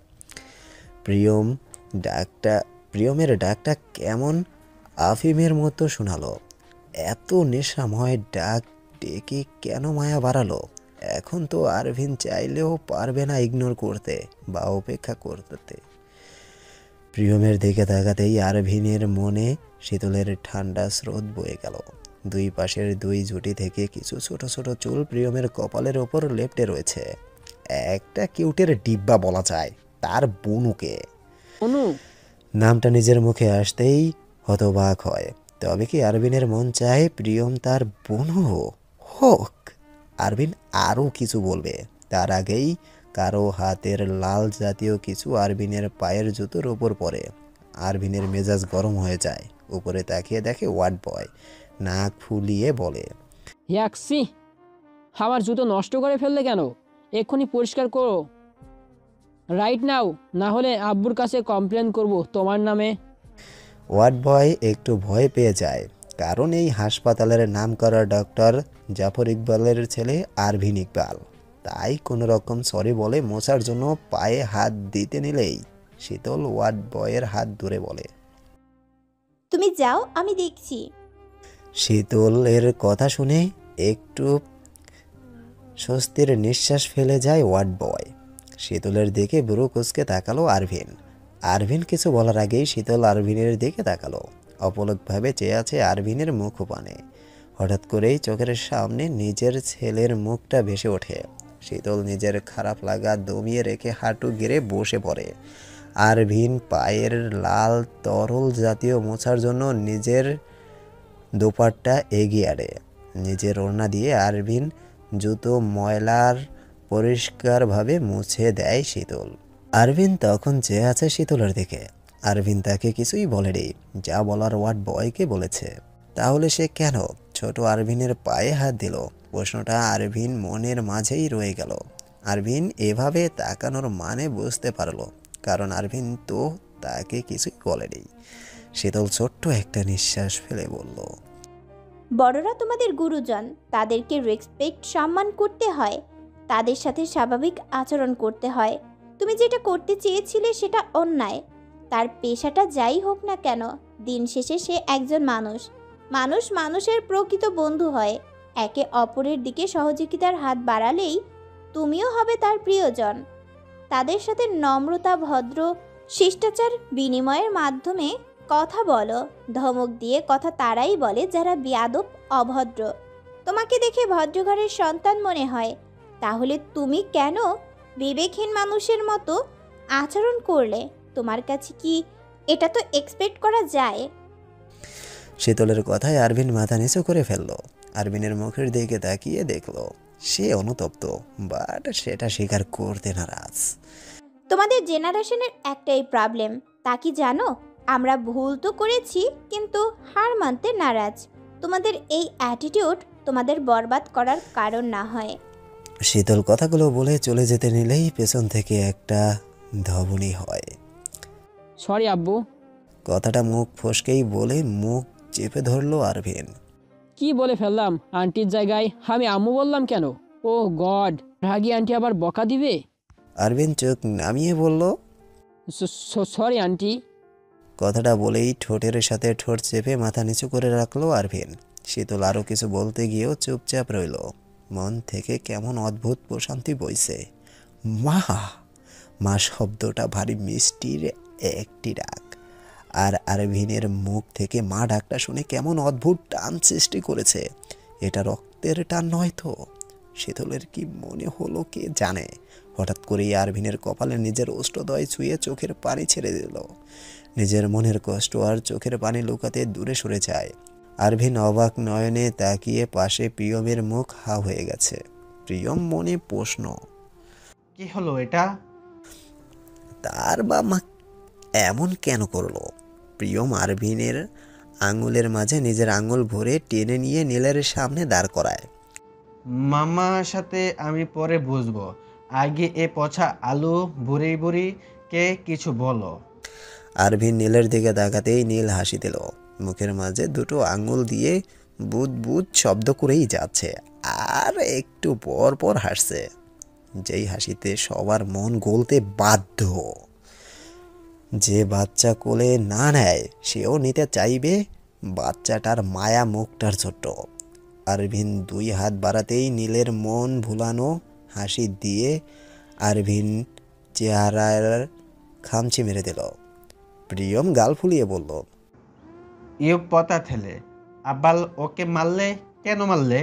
প্রিয়মের ডাকটা কেমন আফিমের মতো শোনালো। এত নেশাময় ডাক ডেকে কেন মায়া বাড়ালো? এখন তো আরভিন চাইলেও পারবে না ইগনোর করতে বা উপেক্ষা করতে। প্রিয়মের দিকে তাকাতেই আরভিনের মনে শীতলের ঠান্ডা স্রোত বয়ে গেল। 2 পাশের 2 জুটি থেকে কিছু ছোট ছোট চুল প্রিয়মের কপালের ওপর লেপ্টে রয়েছে। একটা কিউটের ডিব্বা বলা যায়। তার বনুকে অনু। নামটা নিজের মুখে আসতেই হতবাক হয়। তবে কি আরভিনের মন চায় প্রিয়ম তার বনু হোক? আরভিন আরও কিছু বলবে তার আগেই কারো হাতের লাল জাতীয় কিছু আরভিনের পায়ের জুতোর ওপর পড়ে। আরভিনের মেজাজ গরম হয়ে যায়। উপরে তাকিয়ে দেখে ওয়ার্ড বয় নাক ফুলিয়ে বলে, ইয়াকসি, আমার জুতো নষ্ট করে ফেললে কেন? এক্ষুনি পরিষ্কার করো রাইট নাও, না হলে আব্বুর কাছে কমপ্লেন করব তোমার নামে। ওয়ার্ড বয় একটু ভয় পেয়ে যায়, কারণ এই হাসপাতালের নামকরা ডক্টর জাফর ইকবালের ছেলে আরভিন ইকবাল। তাই কোনো রকম সরি বলে মোছার জন্য পায়ে হাত দিতে নিলেই শীতল ওয়ার্ড বয়ের হাত ধরে বলে, তুমি যাও, আমি দেখছি। শীতলের কথা শুনে একটু স্বস্তির নিঃশ্বাস ফেলে যায় ওয়ার্ড বয়। শীতলের দিকে বুড়ো কুচকে তাকালো আরভিন। আরভিন কিছু বলার আগেই শীতল আরভিনের দিকে তাকালো। অপলকভাবে চেয়ে আছে আরভিনের মুখপানে। হঠাৎ করেই চোখের সামনে নিজের ছেলের মুখটা ভেসে ওঠে। শীতল নিজের খারাপ লাগা দমিয়ে রেখে হাঁটু গেড়ে বসে পড়ে। আরভিন পায়ের লাল তরল জাতীয় মোছার জন্য নিজের দোপাট্টা এগিয়ে আনে। নিজের ওড়না দিয়ে আরভিন জুতো ময়লার পরিষ্কারভাবে মুছে দেয় শীতল। আরভিন তখন চেয়ে আছে শীতলের দিকে। আরভিন তাকে কিছুই বলেনি, যা বলার ওয়ার্ড বয়কে বলেছে। তাহলে সে কেন ছোট আরভিনের পায়ে হাত দিল? প্রশ্নটা আরভিন মনের মাঝেই রয়ে গেল। আরভিন এভাবে তাকানোর মানে বুঝতে পারল, কারণ আরভিন তো তাকে কিছুই বলেনি। শীতল ছোট্ট একটা নিঃশ্বাস ফেলে বলল, বড়রা তোমাদের গুরুজন, তাদেরকে রেসপেক্ট সম্মান করতে হয়, তাদের সাথে স্বাভাবিক আচরণ করতে হয়। তুমি যেটা করতে চেয়েছিলে সেটা অন্যায়। তার পেশাটা যাই হোক না কেন, দিন শেষে সে একজন মানুষ। মানুষ মানুষের প্রকৃত বন্ধু হয়। একে অপরের দিকে সহযোগিতার হাত বাড়ালেই তুমিও হবে তার প্রিয়জন। তাদের সাথে নম্রতা, ভদ্র, শিষ্টাচার বিনিময়ের মাধ্যমে কথা বলো। ধমক দিয়ে কথা তারাই বলে যারা বেয়াদব, অভদ্র। তোমাকে দেখে ভদ্রঘরের সন্তান মনে হয়, তাহলে তুমি কেন বিবেকহীন মানুষের মতো আচরণ করলে? তোমার কাছে কি এটা তো এক্সপেক্ট করা যায়? শীতলের কথায় আরভিন মাথা নিচু করে ফেলল। আরভিনের মুখের দিকে তাকিয়ে দেখল সে অনুতপ্ত, বাট সেটা স্বীকার করতে নারাজ। তোমাদের জেনারেশনের একটাই প্রবলেম, তা কি জানো? আমরা ভুল তো করেছি, কিন্তু হার মানতে নারাজ। তোমাদের এই অ্যাটিটিউড তোমাদের বরবাদ করার কারণ না হয়। শীতল কথাগুলো বলে চলে যেতে নিলেই পেছন থেকে একটা ধবনি হয়। সরি আব্বু। কথাটা মুখ ফসকেই বলে মুখ চেপে ধরল আরভিন। কি বলে ফেললাম? আন্টির জায়গায় আমি আম্মু বললাম কেন? ও গড, রাগী আন্টি আবার বকা দিবে। আরভিন চোখ নামিয়ে বলল, সরি আন্টি। কথাটা বলেই ঠোঁটের সাথে ঠোঁট চেপে মাথা নিচু করে রাখলো আরভিন। শীতল আরও কিছু বলতে গিয়েও চুপচাপ রইল। মন থেকে কেমন অদ্ভুত প্রশান্তি বইছে। মা, মা শব্দটা ভারী মিষ্টির একটি ডাক। আর আরভিনের মুখ থেকে মা ডাকটা শুনে কেমন অদ্ভুত টান সৃষ্টি করেছে। এটা রক্তের টান নয় তো? শীতলের কি মনে হলো কে জানে। হঠাৎ করেই আরভিনের কপালে নিজের ওষ্ঠদয় ছুঁয়ে চোখের পানি ছেড়ে দিল। নিজের মনের কষ্ট আর চোখের পানি লুকাতে দূরে সরে যায়। আরভিন অবাক নয়নে তাকিয়ে পাশে প্রিয়মের মুখ হা হয়ে গেছে। প্রিয়ম মনে প্রশ্ন, কি হলো এটা? তার বাবা এমন কেন করলো? প্রিয়ম আরভিনের আঙুলের মাঝে নিজের আঙুল ভরে টেনে নিয়ে নীলের সামনে দাঁড় করায়। মামার সাথে আমি পরে বুঝবো, আগে এ পচা আলু বুড়ি বুড়ি কে কিছু বলো। আরভিন নীলের দিকে তাকাতেই নীল হাসি দিল। মুখের মাঝে দুটো আঙুল দিয়ে বুদ বুদ শব্দ করেই যাচ্ছে, আর একটু পর পর হাসছে, যেই হাসিতে সবার মন গলতে বাধ্য। যে বাচ্চা কোলে না নেয় সেও নিতে চাইবে বাচ্চাটার মায়া মুখটার ছোট্ট। আরভিন দুই হাত বাড়াতেই নীলের মন ভুলানো হাসি দিয়ে আরভিন চেহারার খামচি মেরে দিল। প্রিয়ম গাল ফুলিয়ে বলল, ইউ পতা থেলে, আবার ওকে মারলে কেন মারলে?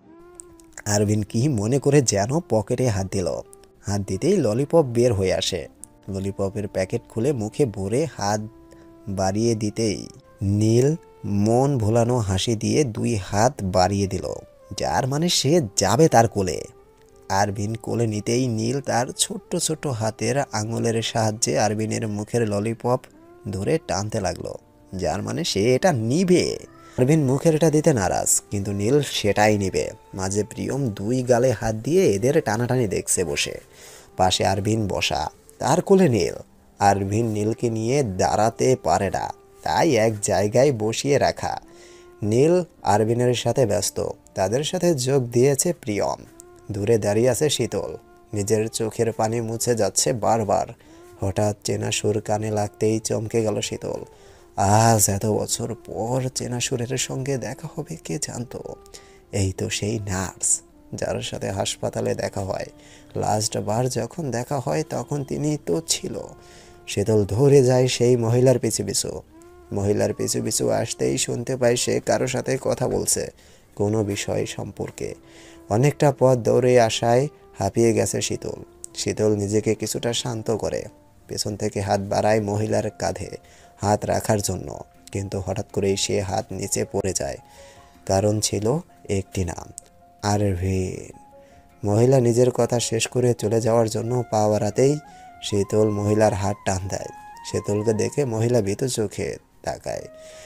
আরভিন কি মনে করে যেন পকেটে হাত দিল। হাত দিতেই ললিপপ বের হয়ে আসে। ললিপপের প্যাকেট খুলে মুখে ভরে হাত বাড়িয়ে দিতেই নীল মন ভোলানো হাসি দিয়ে দুই হাত বাড়িয়ে দিল, যার মানে সে যাবে তার কোলে। আরভিন কোলে নিতেই নীল তার ছোট্ট ছোট্ট হাতের আঙুলের সাহায্যে আরভিনের মুখের ললিপপ ধরে টানতে লাগলো, যার মানে সে এটা নিবে। আরভিন মুখের এটা দিতে নারাজ, কিন্তু নীল সেটাই নিবে। মাঝে প্রিয়ম দুই গালে হাত দিয়ে এদের টানাটানি দেখছে বসে। পাশে আরভিন বসা, তার কোলে নীল। আরভিন নীলকে নিয়ে দাঁড়াতে পারে না, তাই এক জায়গায় বসিয়ে রাখা। নীল আরভিনের সাথে ব্যস্ত, তাদের সাথে যোগ দিয়েছে প্রিয়ম। দূরে দাঁড়িয়ে আছে শীতল, নিজের চোখের পানি মুছে যাচ্ছে বারবার। হঠাৎ চেনা সুর কানে লাগতেই চমকে গেল শীতল। আজ এত বছর পর চেনা সুরের সঙ্গে দেখা হবে কে জানতো। এই তো সেই নার্স যার সাথে হাসপাতালে দেখা হয়। লাস্ট বার যখন দেখা হয় তখন তিনি তো ছিল। শীতল ধরে যায় সেই মহিলার পিছু পিছু। মহিলার পিছু পিছু আসতেই শুনতে পায় সে কারো সাথে কথা বলছে কোনো বিষয় সম্পর্কে। অনেকটা পথ দৌড়ে আসায় হাঁপিয়ে গেছে শীতল। শীতল নিজেকে কিছুটা শান্ত করে, পেছন থেকে হাত বাড়ায় মহিলার কাঁধে হাত রাখার জন্য, কিন্তু হঠাৎ করেই সে হাত নিচে পড়ে যায়। কারণ ছিল একটি নাম, আরভিন। মহিলা নিজের কথা শেষ করে চলে যাওয়ার জন্য পা বাড়াতেই শীতল মহিলার হাত টান দেয়। শীতলকে দেখে মহিলা ভীত চোখে তাকায়।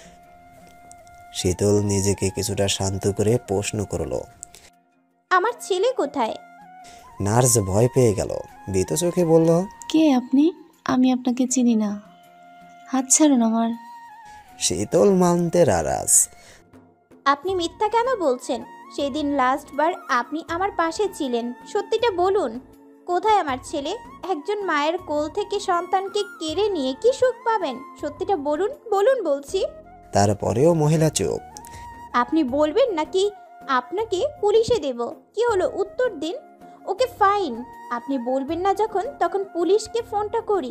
শীতল নিজেকে কিছুটা শান্ত করে প্রশ্ন করলো, আমার ছেলে কোথায়? নার্স ভয় পেয়ে গেল, ভীত চোখে বলল, কে আপনি? আমি আপনাকে চিনি না, হাত ছাড়ুন আমার। শীতল মানতে নারাজ। আপনি মিথ্যা কেন বলছেন? সেদিন লাস্টবার আপনি আমার পাশে ছিলেন, সত্যিটা বলুন। কোথায় আমার ছেলে? একজন মায়ের কোল থেকে সন্তানকে কেড়ে নিয়ে কি সুখ পাবেন? সত্যিটা বলুন, বলুন বলছি। তারপরেও মহিলা চুপ। আপনি বলবেন নাকি আপনাকে পুলিশে দেব? কি হলো, উত্তর দিন। Okay fine. আপনি বলবেন না যখন, তখন পুলিশকে ফোনটা করি।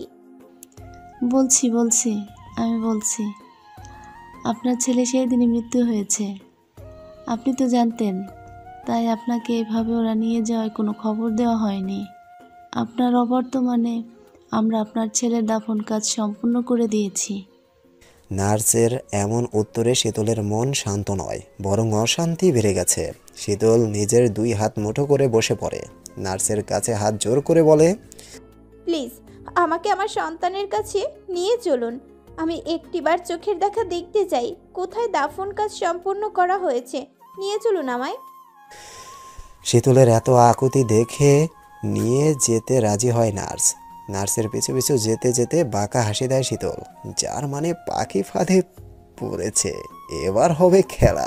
বলছি আমি বলছি। আপনার ছেলে সেই দিনই মৃত্যু হয়েছে, আপনি তো জানতেন, তাই আপনাকে এভাবে ওরা নিয়ে যাওয়ায় কোনো খবর দেওয়া হয়নি। আপনার অবর্তমানে আমরা আপনার ছেলের দাফন কাজ সম্পূর্ণ করে দিয়েছি। নার্সের এমন উত্তরে শীতলের মন শান্ত নয়, বরং অশান্তি বেড়ে গেছে। শীতল নিজের দুই হাত মুঠো করে বসে পড়ে, নার্সের কাছে হাত জোর করে বলে, প্লিজ আমাকে আমার সন্তানের কাছে নিয়ে চলুন। আমি একটিবার চোখের দেখা দেখতে চাই, কোথায় দাফন কাজ সম্পূর্ণ করা হয়েছে। নিয়ে চলুন আমায়। শীতলের এত আকুতি দেখে নিয়ে যেতে রাজি হয় নার্স। নার্সের পিছু পিছু যেতে যেতে বাঁকা হাসি দেয় শীতল, যার মানে পাখি ফাঁদে পড়েছে, এবার হবে খেলা।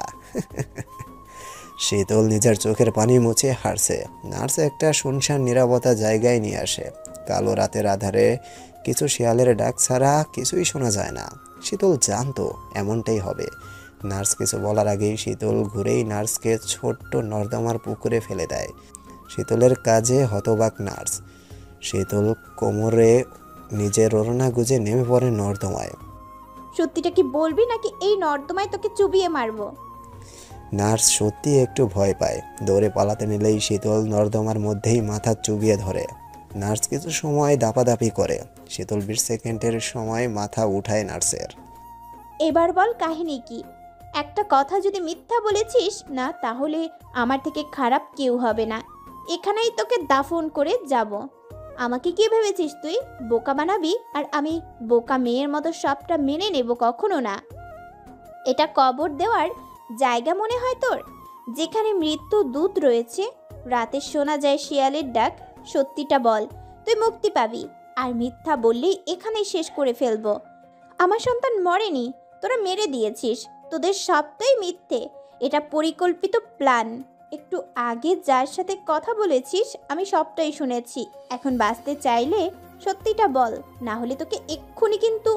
শীতল নিজের চোখের পানি মুছে হাসছে। নার্স একটা শুনশান নীরবতা জায়গায় নিয়ে আসে। কালো রাতের আধারে কিছু শিয়ালের ডাক ছাড়া কিছুই শোনা যায় না। শীতল জানতো এমনটাই হবে। নার্স কিছু বলার আগেই শীতল ঘুরেই নার্সকে ছোট্ট নর্দমার পুকুরে ফেলে দেয়। শীতলের কাজে হতবাক নার্স। শীতল কোমরে নিজের ওড়না গুজে নেমে পড়ে নর্দমায়। সত্যিটা কি বলবি নাকি এই নর্দমায় তোকে চুবিয়ে মারবো? নার্স সত্যি একটু ভয় পায়। দৌড়ে পালাতে নিলেই শীতল নর্দমার মধ্যেই মাথা চুবিয়ে ধরে। নার্স কিছু সময় দাপাদাপি করে। শীতল 20 সেকেন্ডের সময় মাথা উঠায় নার্সের। এবার বল কাহিনী কি? একটা কথা যদি মিথ্যা বলেছিস না, তাহলে আমার থেকে খারাপ কেউ হবে না। এখানেই তোকে দাফন করে যাব। আমাকে কি ভেবেছিস তুই? বোকা বানাবি? আর আমি বোকা মেয়ের মতো সবটা মেনে নেব? কখনো না। এটা কবর দেওয়ার জায়গা মনে হয় তোর, যেখানে মৃত্যু দূত রয়েছে। রাতে শোনা যায় শিয়ালের ডাক। সত্যিটা বল, তুই মুক্তি পাবি। আর মিথ্যা বললেই এখানেই শেষ করে ফেলবো। আমার সন্তান মরেনি, তোরা মেরে দিয়েছিস। তোদের সবটাই মিথ্যে। এটা পরিকল্পিত প্ল্যান। একটু আগে যার সাথে কথা বলেছিস আমি সবটাই শুনেছি। এখন বাঁচতে চাইলে সত্যিটা বল, না হলে তোকে এক্ষুনি কিন্তু।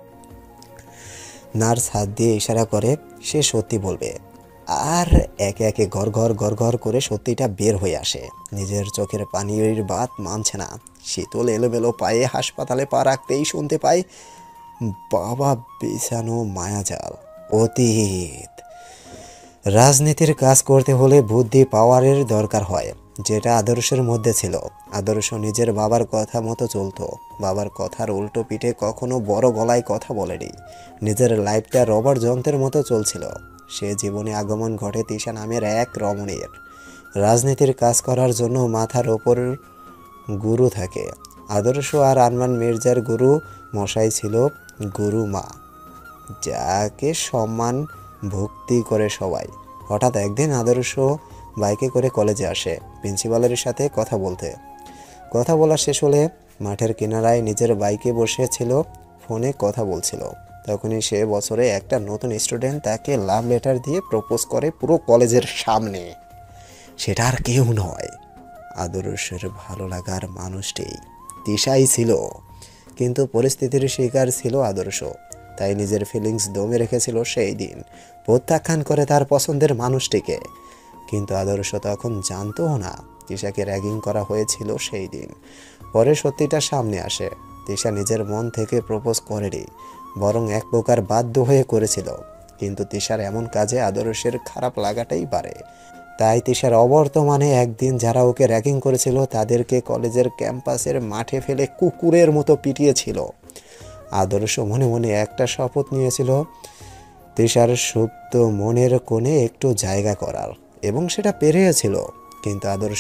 নার্স হাত দিয়ে ইশারা করে সে সত্যি বলবে। আর একে একে ঘর ঘর করে সত্যিটা বের হয়ে আসে। নিজের চোখের পানির বাত মানছে না। শীতল এলোমেলো পায়ে হাসপাতালে পা রাখতেই শুনতে পায় বাবা বিছানো মায়াজাল। অতীত। রাজনীতির কাজ করতে হলে বুদ্ধি পাওয়ারের দরকার হয়, যেটা আদর্শের মধ্যে ছিল। আদর্শ নিজের বাবার কথা মতো চলতো। বাবার কথার উল্টো পিঠে কখনো বড় গলায় কথা বলেনি। নিজের লাইফটা রবার যন্ত্রের মতো চলছিল। সে জীবনে আগমন ঘটে তিশা নামের এক রমণীর। রাজনীতির কাজ করার জন্য মাথার ওপর গুরু থাকে। আদর্শ আর আরমান মির্জার গুরু মশাই ছিল গুরু মা, যাকে সম্মান ভক্তি করে সবাই। হঠাৎ একদিন আদর্শ বাইকে করে কলেজে আসে প্রিন্সিপালের সাথে কথা বলা শেষ হলে মাঠের কিনারায় নিজের বাইকে বসেছিল, ফোনে কথা বলছিল। তখনই সে বছরে একটা নতুন স্টুডেন্ট তাকে লাভ লেটার দিয়ে প্রপোজ করে পুরো কলেজের সামনে। সেটা আর কেউ নয়, আদর্শের ভালো লাগার মানুষটি তিশাই ছিল। কিন্তু পরিস্থিতির শিকার ছিল আদর্শ, তাই নিজের ফিলিংস দমে রেখেছিল সেই দিন। প্রত্যাখ্যান করে তার পছন্দের মানুষটিকে। কিন্তু আদর্শ তখন জানতো না তিশাকে র্যাগিং করা হয়েছিল সেই দিন। পরে সত্যিটা সামনে আসে। তিশা নিজের মন থেকে প্রপোজ করেনি, বরং এক প্রকার বাধ্য হয়ে করেছিল। কিন্তু তিশার এমন কাজে আদর্শের খারাপ লাগাটাই বাড়ে। তাই তিশার অবর্তমানে একদিন যারা ওকে র্যাগিং করেছিল তাদেরকে কলেজের ক্যাম্পাসের মাঠে ফেলে কুকুরের মতো পিটিয়েছিল। আদর্শ মনে মনে একটা শপথ নিয়েছিল তিশার সুপ্ত মনের কোণে একটু জায়গা করার, এবং সেটা পেরিয়েছিল। কিন্তু আদর্শ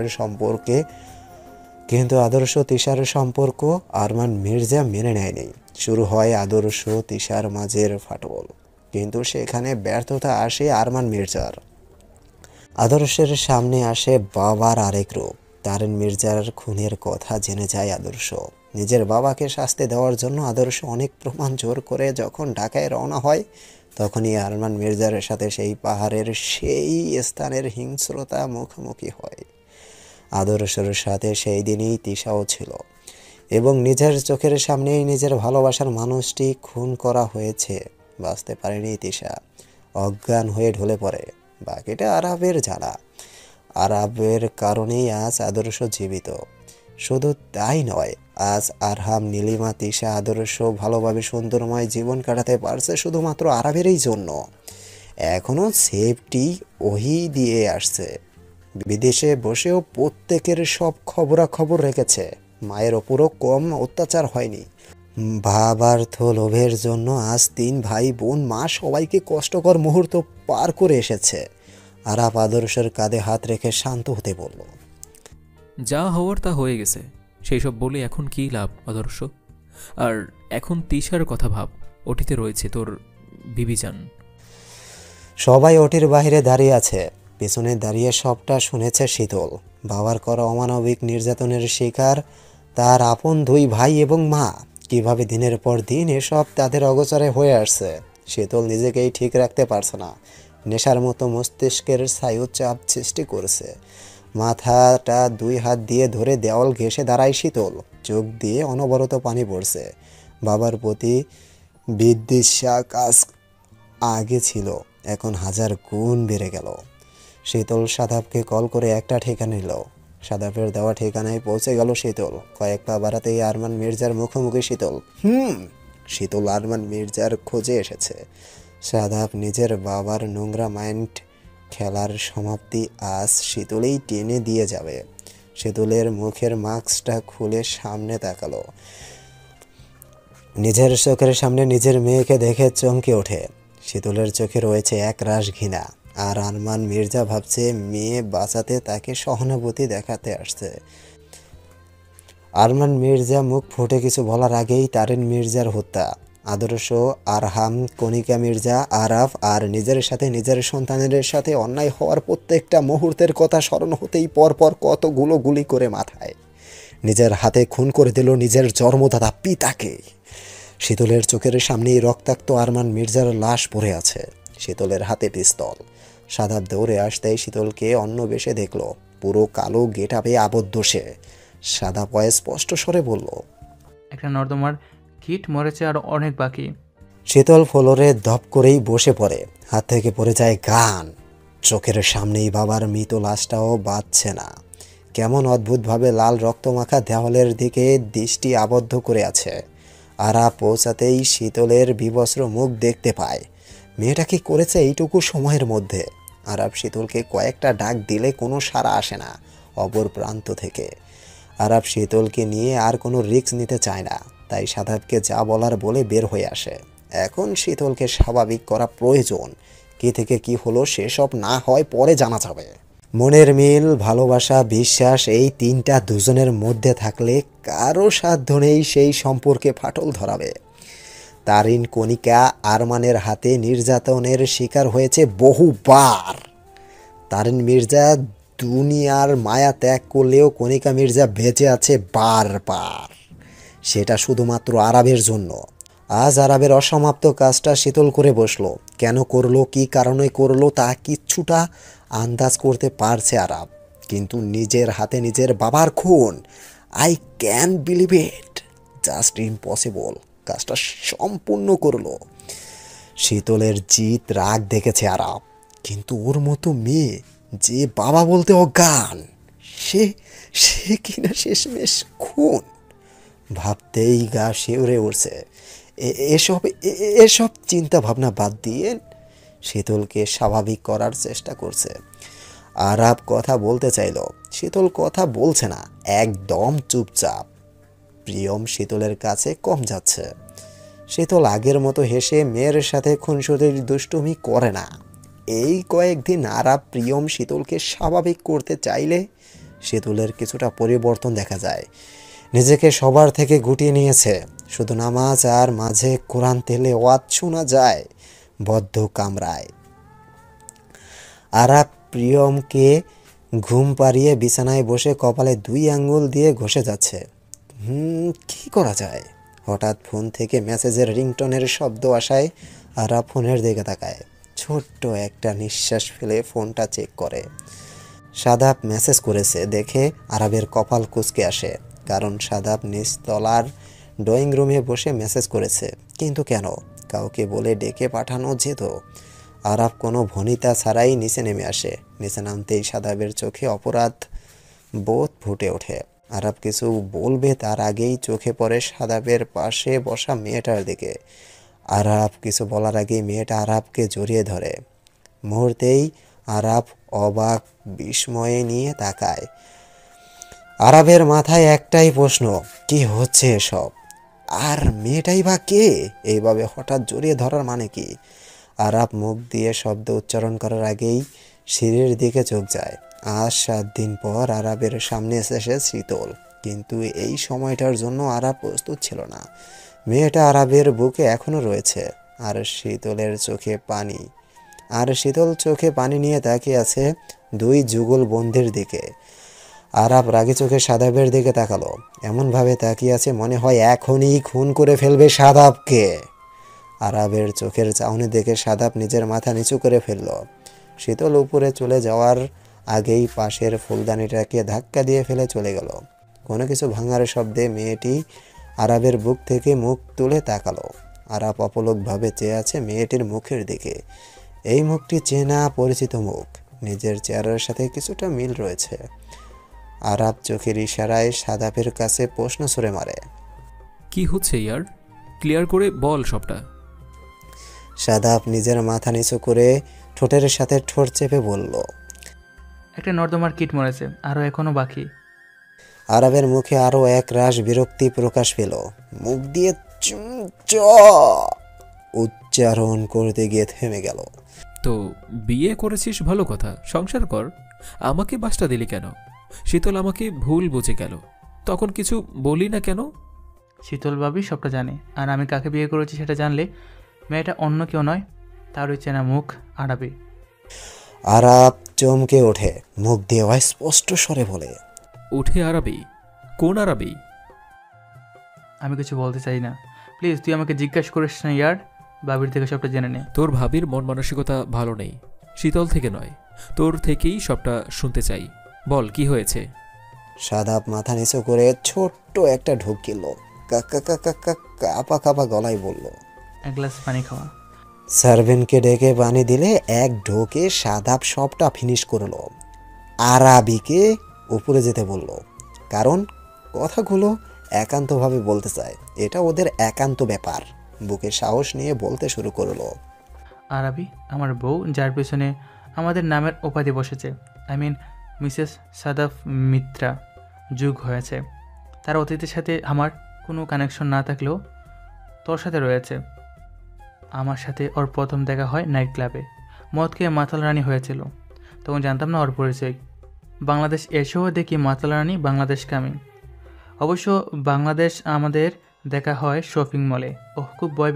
তিশার সম্পর্ক আরমান মির্জা মেনে নেয়নি। শুরু হয় আদর্শ তিশার মাঝের ফাটল। কিন্তু সেখানে ব্যর্থতা আসে আরমান মির্জার। আদর্শের সামনে আসে বাবার আরেক রূপ। তারেন মির্জার খুনের কথা জেনে যায় আদর্শ। নিজের বাবাকে শাস্তি দেওয়ার জন্য আদর্শ অনেক প্রমাণ জোর করে যখন ঢাকায় রওনা হয়, তখনই আরমান মির্জার সাথে সেই পাহাড়ের সেই স্থানের হিংস্রতা মুখোমুখি হয়। আদর্শের সাথে সেই দিনই তিশাও ছিল, এবং নিজের চোখের সামনেই নিজের ভালোবাসার মানুষটি খুন করা হয়েছে। বাঁচতে পারেনি তিশা, অজ্ঞান হয়ে ঢলে পড়ে। বাকিটা আরাবের জানা। আরাবের কারণেই আজ আদর্শ জীবিত। শুধু তাই নয়, আজ আরহাম, নীলিমা, তিশা, আদর্শ ভালোভাবে সুন্দরময় জীবন কাটাতে পারছে শুধুমাত্র আরাবেরই জন্য। এখনও সেফটি ওহি দিয়ে আসছে। বিদেশে বসেও প্রত্যেকের সব খবরাখবর রেখেছে। মায়ের ওপরও কম অত্যাচার হয়নি। ভাবার্থ লোভের জন্য আজ 3 ভাই বোন মা সবাইকে কষ্টকর মুহূর্ত পার করে এসেছে। আরাব আদর্শের কাঁধে হাত রেখে শান্ত হতে বলল। যা হওয়ার তা হয়ে গেছে, সেই সব বলে এখন কী লাভ আদর্শ? আর এখন তিশার কথা ভাব, ওটিতে রয়েছে তোর বিবিজান। সবাই ওটির বাইরে দাঁড়িয়ে আছে। পেছনে দাঁড়িয়ে সবটা শুনেছে শীতল। বাবার করা অমানবিক নির্যাতনের শিকার তার আপন 2 ভাই এবং মা। কিভাবে দিনের পর দিন এসব তাদের অগোচরে হয়ে আসছে। শীতল নিজেকেই ঠিক রাখতে পারছে না। নেশার মতো মস্তিষ্কের স্নায়ু চাপ সৃষ্টি করেছে। মাথাটা 2 হাত দিয়ে ধরে দেওয়াল ঘেঁষে দাঁড়ায় শীতল। চোখ দিয়ে অনবরত পানি পড়ছে। বাবার প্রতি বিদ্বেষা কাজ আগে ছিল, এখন 1000 গুণ বেড়ে গেল। শীতল সাদাবকে কল করে একটা ঠিকানা নিল। সাদাবের দেওয়া ঠিকানায় পৌঁছে গেল শীতল। কয়েক পা বাড়াতেই আরমান মির্জার মুখোমুখি শীতল। শীতল আরমান মির্জার খোঁজে এসেছে। সাদাব নিজের বাবার নোংরা মাইন্ড খেলার সমাপ্তি আজ শীতলেই টেনে দিয়ে যাবে। শীতলের মুখের মাস্কটা খুলে সামনে তাকালো। নিজের চোখের সামনে নিজের মেয়েকে দেখে চমকে ওঠে। শীতলের চোখে রয়েছে একরাশ ঘৃণা। আর আরমান মির্জা ভাবছে মেয়ে বাঁচাতে তাকে সহানুভূতি দেখাতে আসছে। আরমান মির্জা মুখ ফুটে কিছু বলার আগেই তারিন মির্জার হত্যা, আদর্শ, আরহাম, কণিকা মির্জা, আরাফ আর নিজের সাথে নিজের সন্তানের সাথে অন্যায় হওয়ার প্রত্যেকটা মুহূর্তের কথা স্মরণ হতেই পরপর কতগুলো গুলি করে মাথায়। নিজের হাতে খুন করে দিল নিজের জন্মদাতা পিতাকে। শীতলের চোখের সামনেই রক্তাক্ত আরমান মির্জার লাশ পড়ে আছে। শীতলের হাতে পিস্তল। সাদাব দৌড়ে আসতেই শীতলকে অন্য বেশে দেখল। পুরো কালো গেটআপে আবদ্ধ সে। সাদাব স্পষ্ট স্বরে বলল, একটা নর্দমার কিট মরেছে আর অনেক বাকি। শীতল ফ্লোরে ধপ করেই বসে পড়ে। হাত থেকে পড়ে যায় গান। চোখের সামনেই বাবার মৃত লাশটাও বাঁচছে না। কেমন অদ্ভুতভাবে লাল রক্তমাখা দেওয়ালের দিকে দৃষ্টি আবদ্ধ করে আছে। আরা পৌঁছাতেই শীতলের বিবস্ত্র মুখ দেখতে পায়। মেয়েটা কি করেছে এইটুকু সময়ের মধ্যে? আরাব শীতলকে কয়েকটা ডাক দিলে কোনো সাড়া আসে না অপর প্রান্ত থেকে। আরাব শীতলকে নিয়ে আর কোনো রিস্ক নিতে চায় না, তাই সাদাবকে যা বলার বলে বের হয়ে আসে। এখন শীতলকে স্বাভাবিক করা প্রয়োজন। কি থেকে কি হলো সেসব না হয় পরে জানা যাবে। মনের মিল, ভালোবাসা, বিশ্বাস এই তিনটা দুজনের মধ্যে থাকলে কারো সাধ্য নেই সেই সম্পর্কে ফাটল ধরাবে। তারিন কণিকা আরমানের হাতে নির্যাতনের শিকার হয়েছে বহুবার। তারিন মির্জা দুনিয়ার মায়া ত্যাগ করলেও কণিকা মির্জা বেঁচে আছে বারবার। সেটা শুধুমাত্র আরাবের জন্য। আজ আরাবের অসমাপ্ত কাজটা শীতল করে বসলো। কেন করলো, কি কারণে করলো তা কিচ্ছুটা আন্দাজ করতে পারছে আরাব, কিন্তু নিজের হাতে নিজের বাবার খুন, I can believe it, just impossible. কাজটা সম্পূর্ণ করলো। শীতলের জিত রাগ দেখেছে আরাব, কিন্তু ওর মতো মেয়ে যে বাবা বলতে অজ্ঞান, সে কিনা শেষমেশ খুন। ভাবতেই গা শিউরে উঠছে। এসব চিন্তা ভাবনা বাদ দিয়ে শীতলকে স্বাভাবিক করার চেষ্টা করছে। আরাব কথা বলতে চাইল, শীতল কথা বলছে না, একদম চুপচাপ। প্রিয়ম শীতলের কাছে কম যাচ্ছে। শীতল আগের মতো হেসে মেয়ের সাথে খুনসুটির দুষ্টুমি করে না। এই কয়েকদিন আরাব প্রিয়ম শীতলকে স্বাভাবিক করতে চাইলে শীতলের কিছুটা পরিবর্তন দেখা যায়। নিজেকে সবার থেকে গুটিয়ে নিয়েছে। শুধু নামাজ আর মাঝে কোরআন তেলে ওয়াজ শোনা যায় বদ্ধ কামরায়। আরাব প্রিয়মকে ঘুম পাড়িয়ে বিছানায় বসে কপালে 2 আঙ্গুল দিয়ে ঘষে যাচ্ছে। কি করা যায়? হঠাৎ ফোন থেকে মেসেজের রিংটনের শব্দ আসায় আরাব ফোনের দিকে তাকায়। ছোট্ট একটা নিঃশ্বাস ফেলে ফোনটা চেক করে। সাদাব মেসেজ করেছে দেখে আরাবের কপাল কুঁচকে আসে, কারণ সাদাব নিচতলার ড্রয়িং রুমে বসে মেসেজ করেছে। কিন্তু কেন? কাউকে বলে ডেকে পাঠানো যেত। আরাব কোনো ভনিতা ছাড়াই নিচে নেমে আসে। নিচে নামতেই সাদাবের চোখে অপরাধ বোধ ফুটে ওঠে। আরাব কিছু বলবে তার আগেই চোখে পড়ে সাদাবের পাশে বসা মেয়েটার দিকে। আরাব কিছু বলার আগেই মেয়েটা আরাবকে জড়িয়ে ধরে। মুহূর্তেই আরাব অবাক বিস্ময়ে নিয়ে তাকায়। আরাবের মাথায় একটাই প্রশ্ন, কি হচ্ছে এসব? আর মেয়েটাই বা কে? এইভাবে হঠাৎ জড়িয়ে ধরার মানে কি? আরাব মুখ দিয়ে শব্দ উচ্চারণ করার আগেই সিঁড়ির দিকে চোখ যায়। আজ 7 দিন পর আরাবের সামনে এসেছে শীতল, কিন্তু এই সময়টার জন্য আরাব প্রস্তুত ছিল না। মেয়েটা আরাবের বুকে এখনো রয়েছে, আর শীতলের চোখে পানি। আর শীতল চোখে পানি নিয়ে তাকিয়ে আছে 2 যুগল বন্ধের দিকে। আরাব রাগে চোখে সাদাবের দিকে তাকালো। এমনভাবে তাকিয়ে আছে মনে হয় এখনই খুন করে ফেলবে সাদাবকে। আরাবের চোখের চাউনি দেখে সাদাব নিজের মাথা নিচু করে ফেলল। শীতল উপরে চলে যাওয়ার আগেই পাশের ফুলদানিটাকে ধাক্কা দিয়ে ফেলে চলে গেল। কোনো কিছু ভাঙার শব্দে মেয়েটি আরাবের বুক থেকে মুখ তুলে তাকালো। আরাব অপলকভাবে চেয়ে আছে মেয়েটির মুখের দিকে। এই মুখটি চেনা পরিচিত মুখ, নিজের চেহারার সাথে কিছুটা মিল রয়েছে। আরাব চোখের ইশারায় সাদাপের কাছে প্রশ্ন ছুড়ে মারে, কি হচ্ছে ইয়ার? ক্লিয়ার করে বল সবটা। সাদাপ নিজের মাথা নিচু করে ঠোঁটের সাথে ঠোঁট চেপে বলল, একটা নর্দমার কিট মরেছে, আরও এখনও বাকি। আরবের মুখে আরও এক রাশ বিরক্তি প্রকাশ পেল। মুখ দিয়ে চুমচ উচ্চারণ করতে গিয়ে থেমে গেল। তো বিয়ে করেছিস ভালো কথা, সংসার কর। আমাকে বাসটা দিলি কেন? শীতল আমাকে ভুল বুঝে গেল, তখন কিছু বলি না কেন? শীতল ভাবি সবটা জানে, আর আমি কাকে বিয়ে করেছি সেটা জানলে মেয়েটা অন্য কেউ নয়, তারই চেনা মুখ আরাবি। আরাব চমকে ওঠে, মুখ দিয়ে অস্পষ্ট স্বরে বলে, উঠে আরাবি? কোন আরাবি? আমি কিছু বলতে চাই না, প্লিজ তুই আমাকে জিজ্ঞাসা করিস না ইয়ার, বাবির থেকে সবটা জেনে নে। তোর ভাবির মন মানসিকতা ভালো নেই, শীতল থেকে নয়, তোর থেকেই সবটা শুনতে চাই। বল কি হয়েছে? সাদাপ মাথা নিচু করে ছোট্ট একটা ঢোক গেল, কাপা কাপা গলায় বলল, এক গ্লাস পানি খাওয়া। সার্ভেন্টকে ডেকে পানি দিলে এক ঢোকে সাদাপ সবটা ফিনিশ করলো। আরাবিকে উপরে যেতে বলল, কারণ কথাগুলো একান্তভাবে বলতে চায়, এটা ওদের একান্ত ব্যাপার। বুকে সাহস নিয়ে বলতে শুরু করলো, আরাবি আমার বউ, যার পেছনে আমাদের নামের উপাধি বসেছে, I mean Mrs Sadaf Mitra. যুগ হয়েছে, তার অতীতের সাথে আমার কোনো কানেকশন না থাকলেও তোর সাথে রয়েছে। আমার সাথে ওর প্রথম দেখা হয় নাইট ক্লাবে, মদ খেয়ে মাতাল রানী হয়েছিল, তখন জানতাম না ওর পরিচয়। বাংলাদেশ এসেও দেখি মাতাল রানী বাংলাদেশ কামিং। অবশ্য বাংলাদেশ আমাদের দেখা হয় শপিং মলে। ও খুব ভয়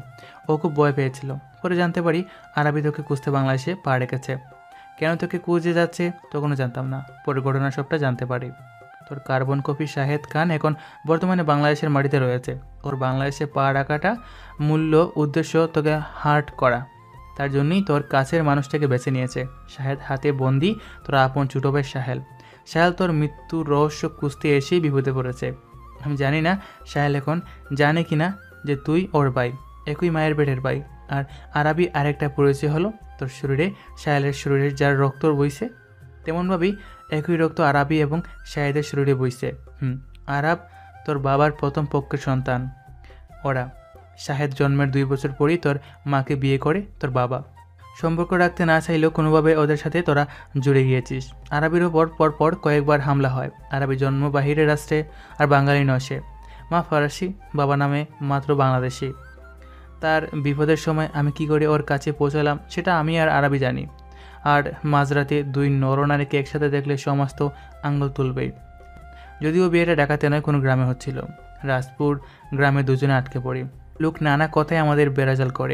পেয়েছিল। পরে জানতে পারি আরাবি তোকে খুঁজতে বাংলাদেশে পা রেখেছে। কেন তোকে খুঁজে যাচ্ছে তখনও জানতাম না, পরে ঘটনা সবটা জানতে পারি। তোর কার্বন কপি শাহেদ খান এখন বর্তমানে বাংলাদেশের মাটিতে রয়েছে। ওর বাংলাদেশে পা রাখাটা মূল্য উদ্দেশ্য তোকে হার্ট করা, তার জন্যই তোর কাছের মানুষটাকে বেছে নিয়েছে। শাহেদ হাতে বন্দি তোর আপন ছোট ভাই সাহেল তোর মৃত্যুর রহস্য খুঁজতে এসেই বিপদে পড়েছে। আমি জানি না সাহেল এখন জানে কি না যে তুই ওর ভাই, একই মায়ের পেটের ভাই। আর আরাবি আরেকটা পরিচয় হলো তোর শরীরে সাহেলের শরীরে যার রক্ত বইছে, তেমনভাবেই একই রক্ত আরাবি এবং শাহেদের শরীরে বইছে। আরাব তোর বাবার প্রথম পক্ষের সন্তান। ওরা শাহেদ জন্মের 2 বছর পরই তোর মাকে বিয়ে করে তোর বাবা। সম্পর্ক রাখতে না চাইলেও কোনোভাবে ওদের সাথে তোরা জুড়ে গিয়েছিস। আরাবির ওপর পরপর কয়েকবার হামলা হয়। আরাবি জন্ম বাহিরের রাষ্ট্রে, আর বাঙালি নয় সে। মা ফরাসি, বাবা নামে মাত্র বাংলাদেশি। তার বিপদের সময় আমি কি করে ওর কাছে পৌঁছালাম সেটা আমি আর আরাবি জানি। আর মাঝরাতে 2 নরনারীকে একসাথে দেখলে সমাজ তো আঙুল তুলবেই। যদিও বিয়েটা ঢাকাতে নয়, কোনো গ্রামে হচ্ছিল। রাজপুর গ্রামে দুজনে আটকে পড়ি। লোক নানা কথায় আমাদের বেড়াজাল করে।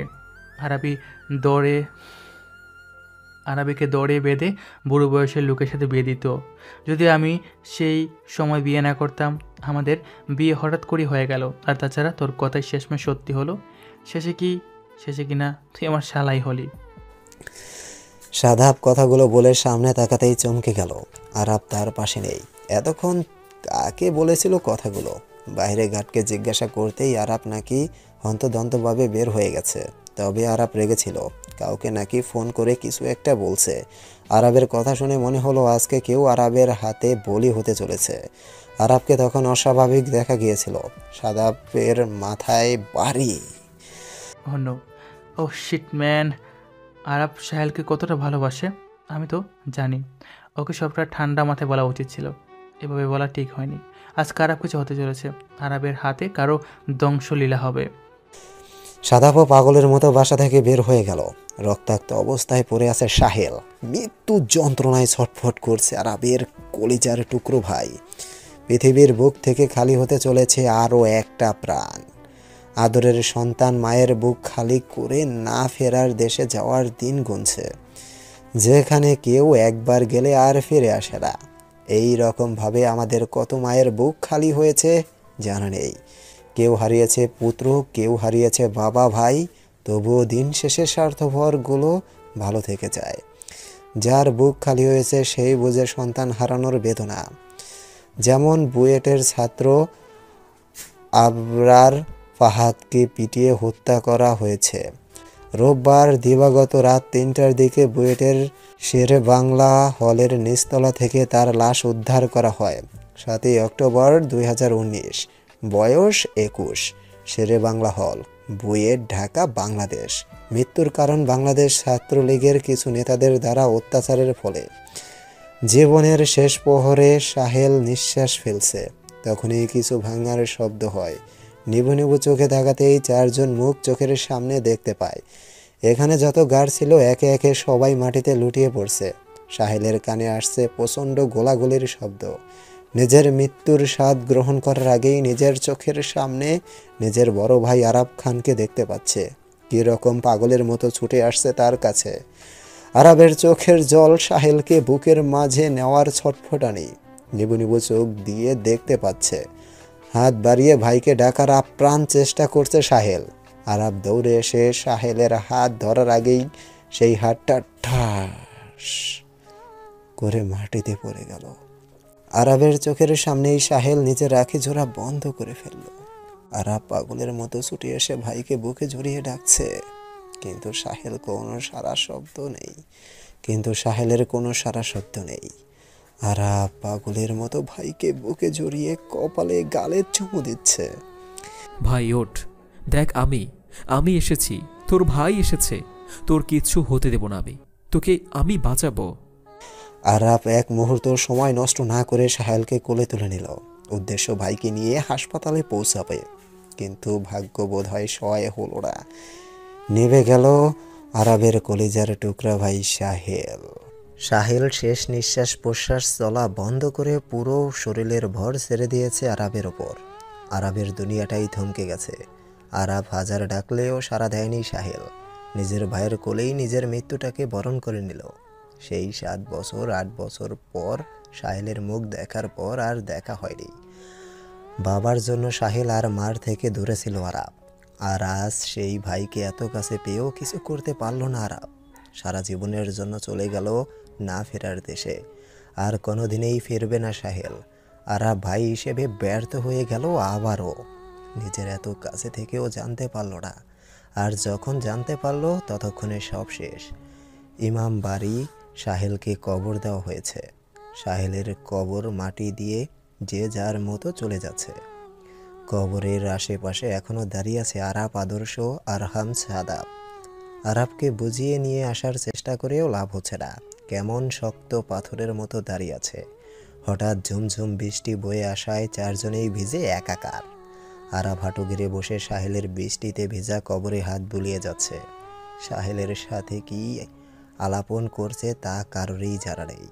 আরাবিকে দৌড়ে বেঁধে বুড়ো বয়সের লোকের সাথে বিয়ে দিত। যদি আমি সেই সময় বিয়ে না করতাম, আমাদের বিয়ে হঠাৎ করেই হয়ে গেল। আর তাছাড়া তোর কথাই শেষমেশ সত্যি হলো। শেষে কিনা তুই আমার শালাই হলি। সাদাপ কথাগুলো বলে সামনে তাকাতেই চমকে গেল। আরাব তার পাশে নেই। এতক্ষণ কাকে বলেছিল কথাগুলো? বাইরে ঘাটকে জিজ্ঞাসা করতেই আরাব নাকি হন্তদন্তভাবে বের হয়ে গেছে। তবে আরাব রেগেছিল, কাউকে নাকি ফোন করে কিছু একটা বলছে। আরাবের কথা শুনে মনে হলো আজকে কেউ আরাবের হাতে বলি হতে চলেছে। আরাবকে তখন অস্বাভাবিক দেখা গিয়েছিল। সাদাপের মাথায় বাড়ি। ও শিট ম্যান, আরাব সাহেলকে কতটা ভালোবাসে আমি তো জানি। ওকে সবটা ঠান্ডা মাথায় বলা উচিত ছিল, এভাবে বলা ঠিক হয়নি। আজ খারাপ কিছু হতে চলেছে। আরাবের হাতে কারো ধ্বংসলীলা হবে। সাদাপও পাগলের মতো বাসা থেকে বের হয়ে গেল। রক্তাক্ত অবস্থায় পড়ে আছে সাহেল। মৃত্যু যন্ত্রণায় ছটফট করছে আরাবের কলিজার টুকরো ভাই। পৃথিবীর বুক থেকে খালি হতে চলেছে আরও একটা প্রাণ। আদরের সন্তান মায়ের বুক খালি করে না ফেরার দেশে যাওয়ার দিন গুনছে, যেখানে কেউ একবার গেলে আর ফিরে আসে না। এই রকমভাবে আমাদের কত মায়ের বুক খালি হয়েছে জানা নেই। কেউ হারিয়েছে পুত্র, কেউ হারিয়েছে বাবা, ভাই। তবুও দিন শেষে স্বার্থপরগুলো ভালো থেকে যায়। যার বুক খালি হয়েছে সেই বুঝে সন্তান হারানোর বেদনা। যেমন বুয়েটের ছাত্র আবরার ফাহাদকে পিটিয়ে হত্যা করা হয়েছে। রোববার দিবাগত রাত ৩টার দিকে বুয়েটের শেরে বাংলা হলের নিচতলা থেকে তার লাশ উদ্ধার করা হয়। ৭ই অক্টোবর ২০১৯, বয়স ২১, শেরে বাংলা হল, বুয়েট, ঢাকা, বাংলাদেশ। মৃত্যুর কারণ বাংলাদেশ ছাত্রলীগের কিছু নেতাদের দ্বারা অত্যাচারের ফলে। জীবনের শেষ প্রহরে সাহেল নিঃশ্বাস ফেলছে, তখনই কিছু ভাঙার শব্দ হয়। নিভু নিভু চোখে তাকাতেই ৪ জন মুখ চোখের সামনে দেখতে পায়। এখানে যত গার্ড ছিল একে একে সবাই মাটিতে লুটিয়ে পড়ছে। সাহেলের কানে আসছে প্রচণ্ড গোলাগুলির শব্দ। নিজের মৃত্যুর স্বাদ গ্রহণ করার আগেই নিজের চোখের সামনে নিজের বড় ভাই আরাব খানকে দেখতে পাচ্ছে। কী রকম পাগলের মতো ছুটে আসছে তার কাছে। আরাবের চোখের জল সাহেলকে বুকের মাঝে নেওয়ার ছটফটানি। নিবু নিবু চোখ দিয়ে দেখতে পাচ্ছে। হাত বাড়িয়ে ভাইকে ডাকার আপ্রাণ চেষ্টা করছে সাহেল। আরাব দৌড়ে এসে সাহেলের হাত ধরার আগেই সেই হাতটা ঠাস করে মাটিতে পড়ে গেল। আরাবের চোখের সামনেই সাহেল নিজের আঁখি জোড়া বন্ধ করে ফেলল। আরাব পাগলের মতো ছুটে এসে ভাইকে বুকে জড়িয়ে ডাকছে, কিন্তু সাহেলের কোনো সারা শব্দ নেই। আরাব পাগলের মতো ভাইকে বুকে জড়িয়ে কপালে গালে চুমু দিচ্ছে। ভাই ওঠ, দেখ আমি এসেছি, তোর ভাই এসেছে, তোর কিচ্ছু হতে দেব না, তোকে আমি বাঁচাবো। আরাব এক মুহূর্ত সময় নষ্ট না করে সাহেলকে কোলে তুলে নিল। উদ্দেশ্য ভাইকে নিয়ে হাসপাতালে পৌঁছাবে, কিন্তু ভাগ্য বোধ হয় সহায় হলো না। নেমে গেল আরাবের কলিজার টুকরা ভাই সাহেল। সাহেল শেষ নিঃশ্বাস প্রশ্বাস চলা বন্ধ করে পুরো শরীরের ভর ছেড়ে দিয়েছে আরাবের ওপর। আরাবের দুনিয়াটাই থমকে গেছে। আরাব হাজার ডাকলেও সাড়া দেয়নি সাহেল। নিজের ভাইয়ের কোলেই নিজের মৃত্যুটাকে বরণ করে নিল। সেই 7 বছর 8 বছর পর সাহেলের মুখ দেখার পর আর দেখা হয়নি। বাবার জন্য সাহেল আর মার থেকে দূরে ছিল আরাব। আর আজ সেই ভাইকে এত কাছে পেয়েও কিছু করতে পারল না আরাব। সারা জীবনের জন্য চলে গেল না ফেরার দেশে। আর কোনোদিনেই ফিরবে না সাহেল। আরাব ভাই হিসেবে ব্যর্থ হয়ে গেল আবারও। নিজের এত কাছে থেকেও জানতে পারল না। আর যখন জানতে পারল ততক্ষণে সব শেষ। ইমাম বাড়ি সাহেলকে কবর দেওয়া হয়েছে। সাহেলের কবর মাটি দিয়ে যে যার মতো চলে যাচ্ছে। কবরের আশেপাশে এখনো দাঁড়িয়ে আছে আরাব আদর্শ আরহাম সাদাব। আরাবকে বুঝিয়ে নিয়ে আসার চেষ্টা করেও লাভ হচ্ছে না। কেমন শক্ত পাথরের মতো দাঁড়িয়ে আছে। হঠাৎ ঝুমঝুম বৃষ্টি বয়ে আসায় 4 জনেই ভিজে একাকার। আরাব হাঁটু গেড়ে বসে সাহেলের বৃষ্টিতে ভেজা কবরে হাত বুলিয়ে যাচ্ছে। সাহেলের সাথে কি আলাপন করছে তা কারোরই জানা নেই,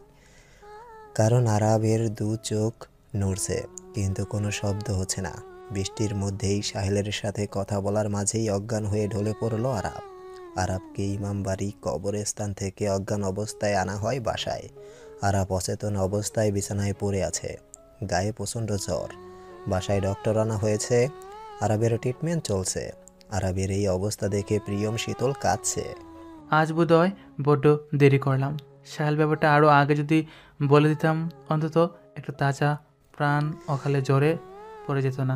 কারণ আরাবের 2 চোখ নড়ছে, কিন্তু কোনো শব্দ হচ্ছে না। বৃষ্টির মধ্যেই সাহেলের সাথে কথা বলার মাঝেই অজ্ঞান হয়ে ঢলে পড়ল আরাব। আরাবকে ইমামবাড়ি কবরস্থান থেকে অজ্ঞান অবস্থায় আনা হয় বাসায়। আরাব অচেতন অবস্থায় বিছানায় পড়ে আছে, গায়ে প্রচণ্ড জ্বর। বাসায় ডক্টর আনা হয়েছে, আরাবের ট্রিটমেন্ট চলছে। আরাবের এই অবস্থা দেখে প্রিয়ম শীতল কাঁদছে। আজ বোধহয় বড্ড দেরি করলাম। সাহেল ব্যাপারটা আরও আগে যদি বলে দিতাম, অন্তত একটু তাজা প্রাণ অকালে জ্বরে পড়ে যেত না।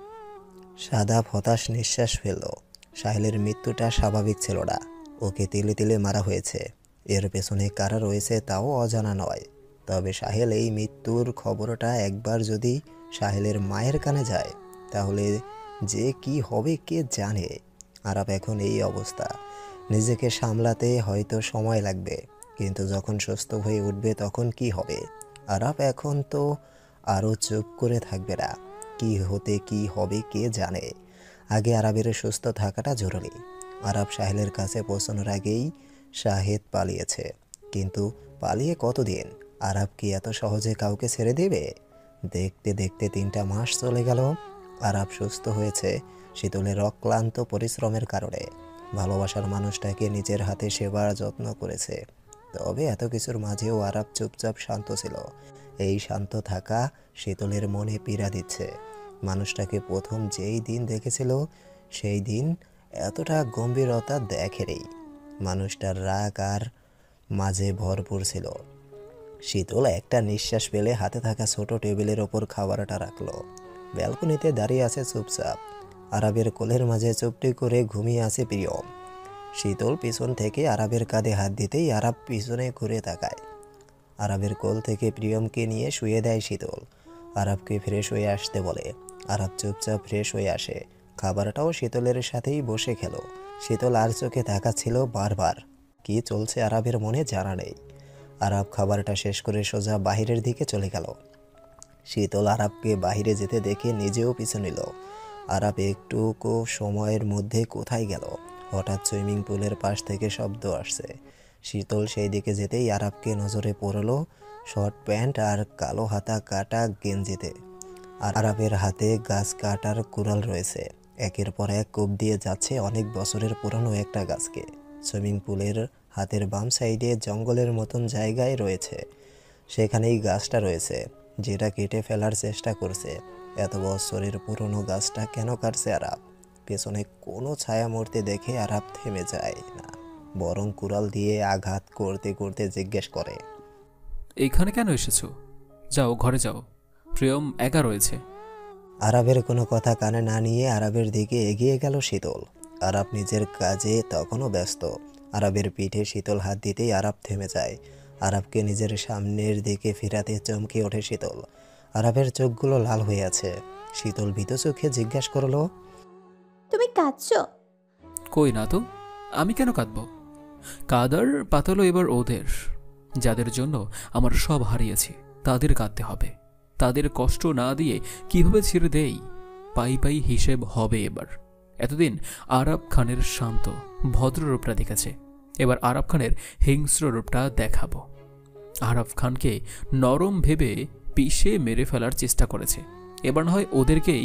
সাদাব হতাশ নিঃশ্বাস ফেলল। সাহেলের মৃত্যুটা স্বাভাবিক ছিল না। ওকে তিলে তিলে মারা হয়েছে। এর পেছনে কারা রয়েছে তাও অজানা নয়। তবে সাহেল এই মৃত্যুর খবরটা একবার যদি সাহেলের মায়ের কানে যায়, তাহলে যে কি হবে কে জানে। আরাব এখন এই অবস্থা। নিজেকে সামলাতে হয়তো সময় লাগবে, কিন্তু যখন সুস্থ হয়ে উঠবে তখন কি হবে। আরাব এখন তো আরও চুপ করে থাকবে না। কি হতে কি হবে কে জানে। আগে আরাবের সুস্থ থাকাটা জরুরি। আরাব সাহেলের কাছে পৌঁছানোর আগেই শাহেদ পালিয়েছে, কিন্তু পালিয়ে কতদিন? আরাব কি এত সহজে কাউকে ছেড়ে দেবে? দেখতে দেখতে 3টা মাস চলে গেল। আরাব সুস্থ হয়েছে শীতলের অক্লান্ত পরিশ্রমের কারণে। ভালোবাসার মানুষটাকে নিজের হাতে সেবার যত্ন করেছে। তবে এত কিছুর মাঝেও আরাব চুপচাপ শান্ত ছিল। এই শান্ত থাকা শীতলের মনে পীড়া দিচ্ছে। মানুষটাকে প্রথম যেই দিন দেখেছিল সেই দিন এতটা গম্ভীরতা দেখেনি। মানুষটার রাগ আর মাঝে ভরপুর ছিল। শীতল একটা নিঃশ্বাস ফেলে হাতে থাকা ছোট টেবিলের ওপর খাবারটা রাখলো। ব্যালকনিতে দাঁড়িয়ে আছে চুপচাপ। আরাবের কোলের মাঝে চুপটি করে ঘুমিয়ে আছে প্রিয়ম। শীতল পিছন থেকে আরাবের কাঁধে হাত দিতেই আরাব পিছনে ঘুরে তাকায়। আরাবের কোল থেকে প্রিয়মকে নিয়ে শুয়ে দেয় শীতল। আরাবকে ফ্রেশ হয়ে আসতে বলে। আরাব চুপচাপ ফ্রেশ হয়ে আসে। খাবারটাও শীতলের সাথেই বসে খেলো। শীতল আর চোখে তাকাচ্ছিল বারবার। কি চলছে আরাবের মনে জানা নেই। আরাব খাবারটা শেষ করে সোজা বাহিরের দিকে চলে গেল। শীতল আরাবকে বাহিরে যেতে দেখে নিজেও পিছু নিল। আরাব একটুকু সময়ের মধ্যে কোথায় গেল। হঠাৎ সুইমিং পুলের পাশ থেকে শব্দ আসছে। শীতল সেই দিকে যেতেই আরাবকে নজরে পড়ল শর্ট প্যান্ট আর কালো হাতা কাটা গেঞ্জিতে। আর আরাবের হাতে গাছ কাটার কুড়াল রয়েছে। একের পর এক কোপ দিয়ে যাচ্ছে অনেক বছরের পুরনো একটা গাছকে। সুইমিং পুলের হাতের বাম সাইডে জঙ্গলের মতন জায়গায় রয়েছে। সেখানেই গাছটা রয়েছে, যেটা কেটে ফেলার চেষ্টা করছে। এত বছরের পুরনো গাছটা কেন কাটছে আরাব? পেছনে কোনো ছায়ামূর্তি দেখে আরাব থেমে যায় না, বরং কুড়াল দিয়ে আঘাত করতে করতে জিজ্ঞেস করে, এইখানে কেন এসেছো? যাও, ঘরে যাও, প্রিয়ম একা রয়েছে। আরাবের কোনো কথা কানে না নিয়ে আরাবের দিকে এগিয়ে গেল শীতল। আরাব নিজের কাজে তখনও ব্যস্ত। আরাবের পিঠে শীতল হাত দিতেই আরাব থেমে যায়। আরাবকে নিজের সামনের দিকে ফেরাতে চমকে ওঠে শীতল। আরাবের চোখগুলো লাল হয়ে আছে। শীতল ভীত চোখে জিজ্ঞাসা করলো, তুমি কাঁদছো? কই না তো, আমি কেন কাঁদব? কাদার পাতালো এবার ওদের, যাদের জন্য আমার সব হারিয়েছি তাদের কাঁদতে হবে। তাদের কষ্ট না দিয়ে কিভাবে ছেড়ে দেই? পাই পাই হিসেব হবে এবার। এতদিন আরাব খানের শান্ত ভদ্র রূপটা দেখেছে, এবার আরাব খানের হিংস্র রূপটা দেখাবো। আরাব খানকে নরম ভেবে পিষে মেরে ফেলার চেষ্টা করেছে, এবার না হয় ওদেরকেই।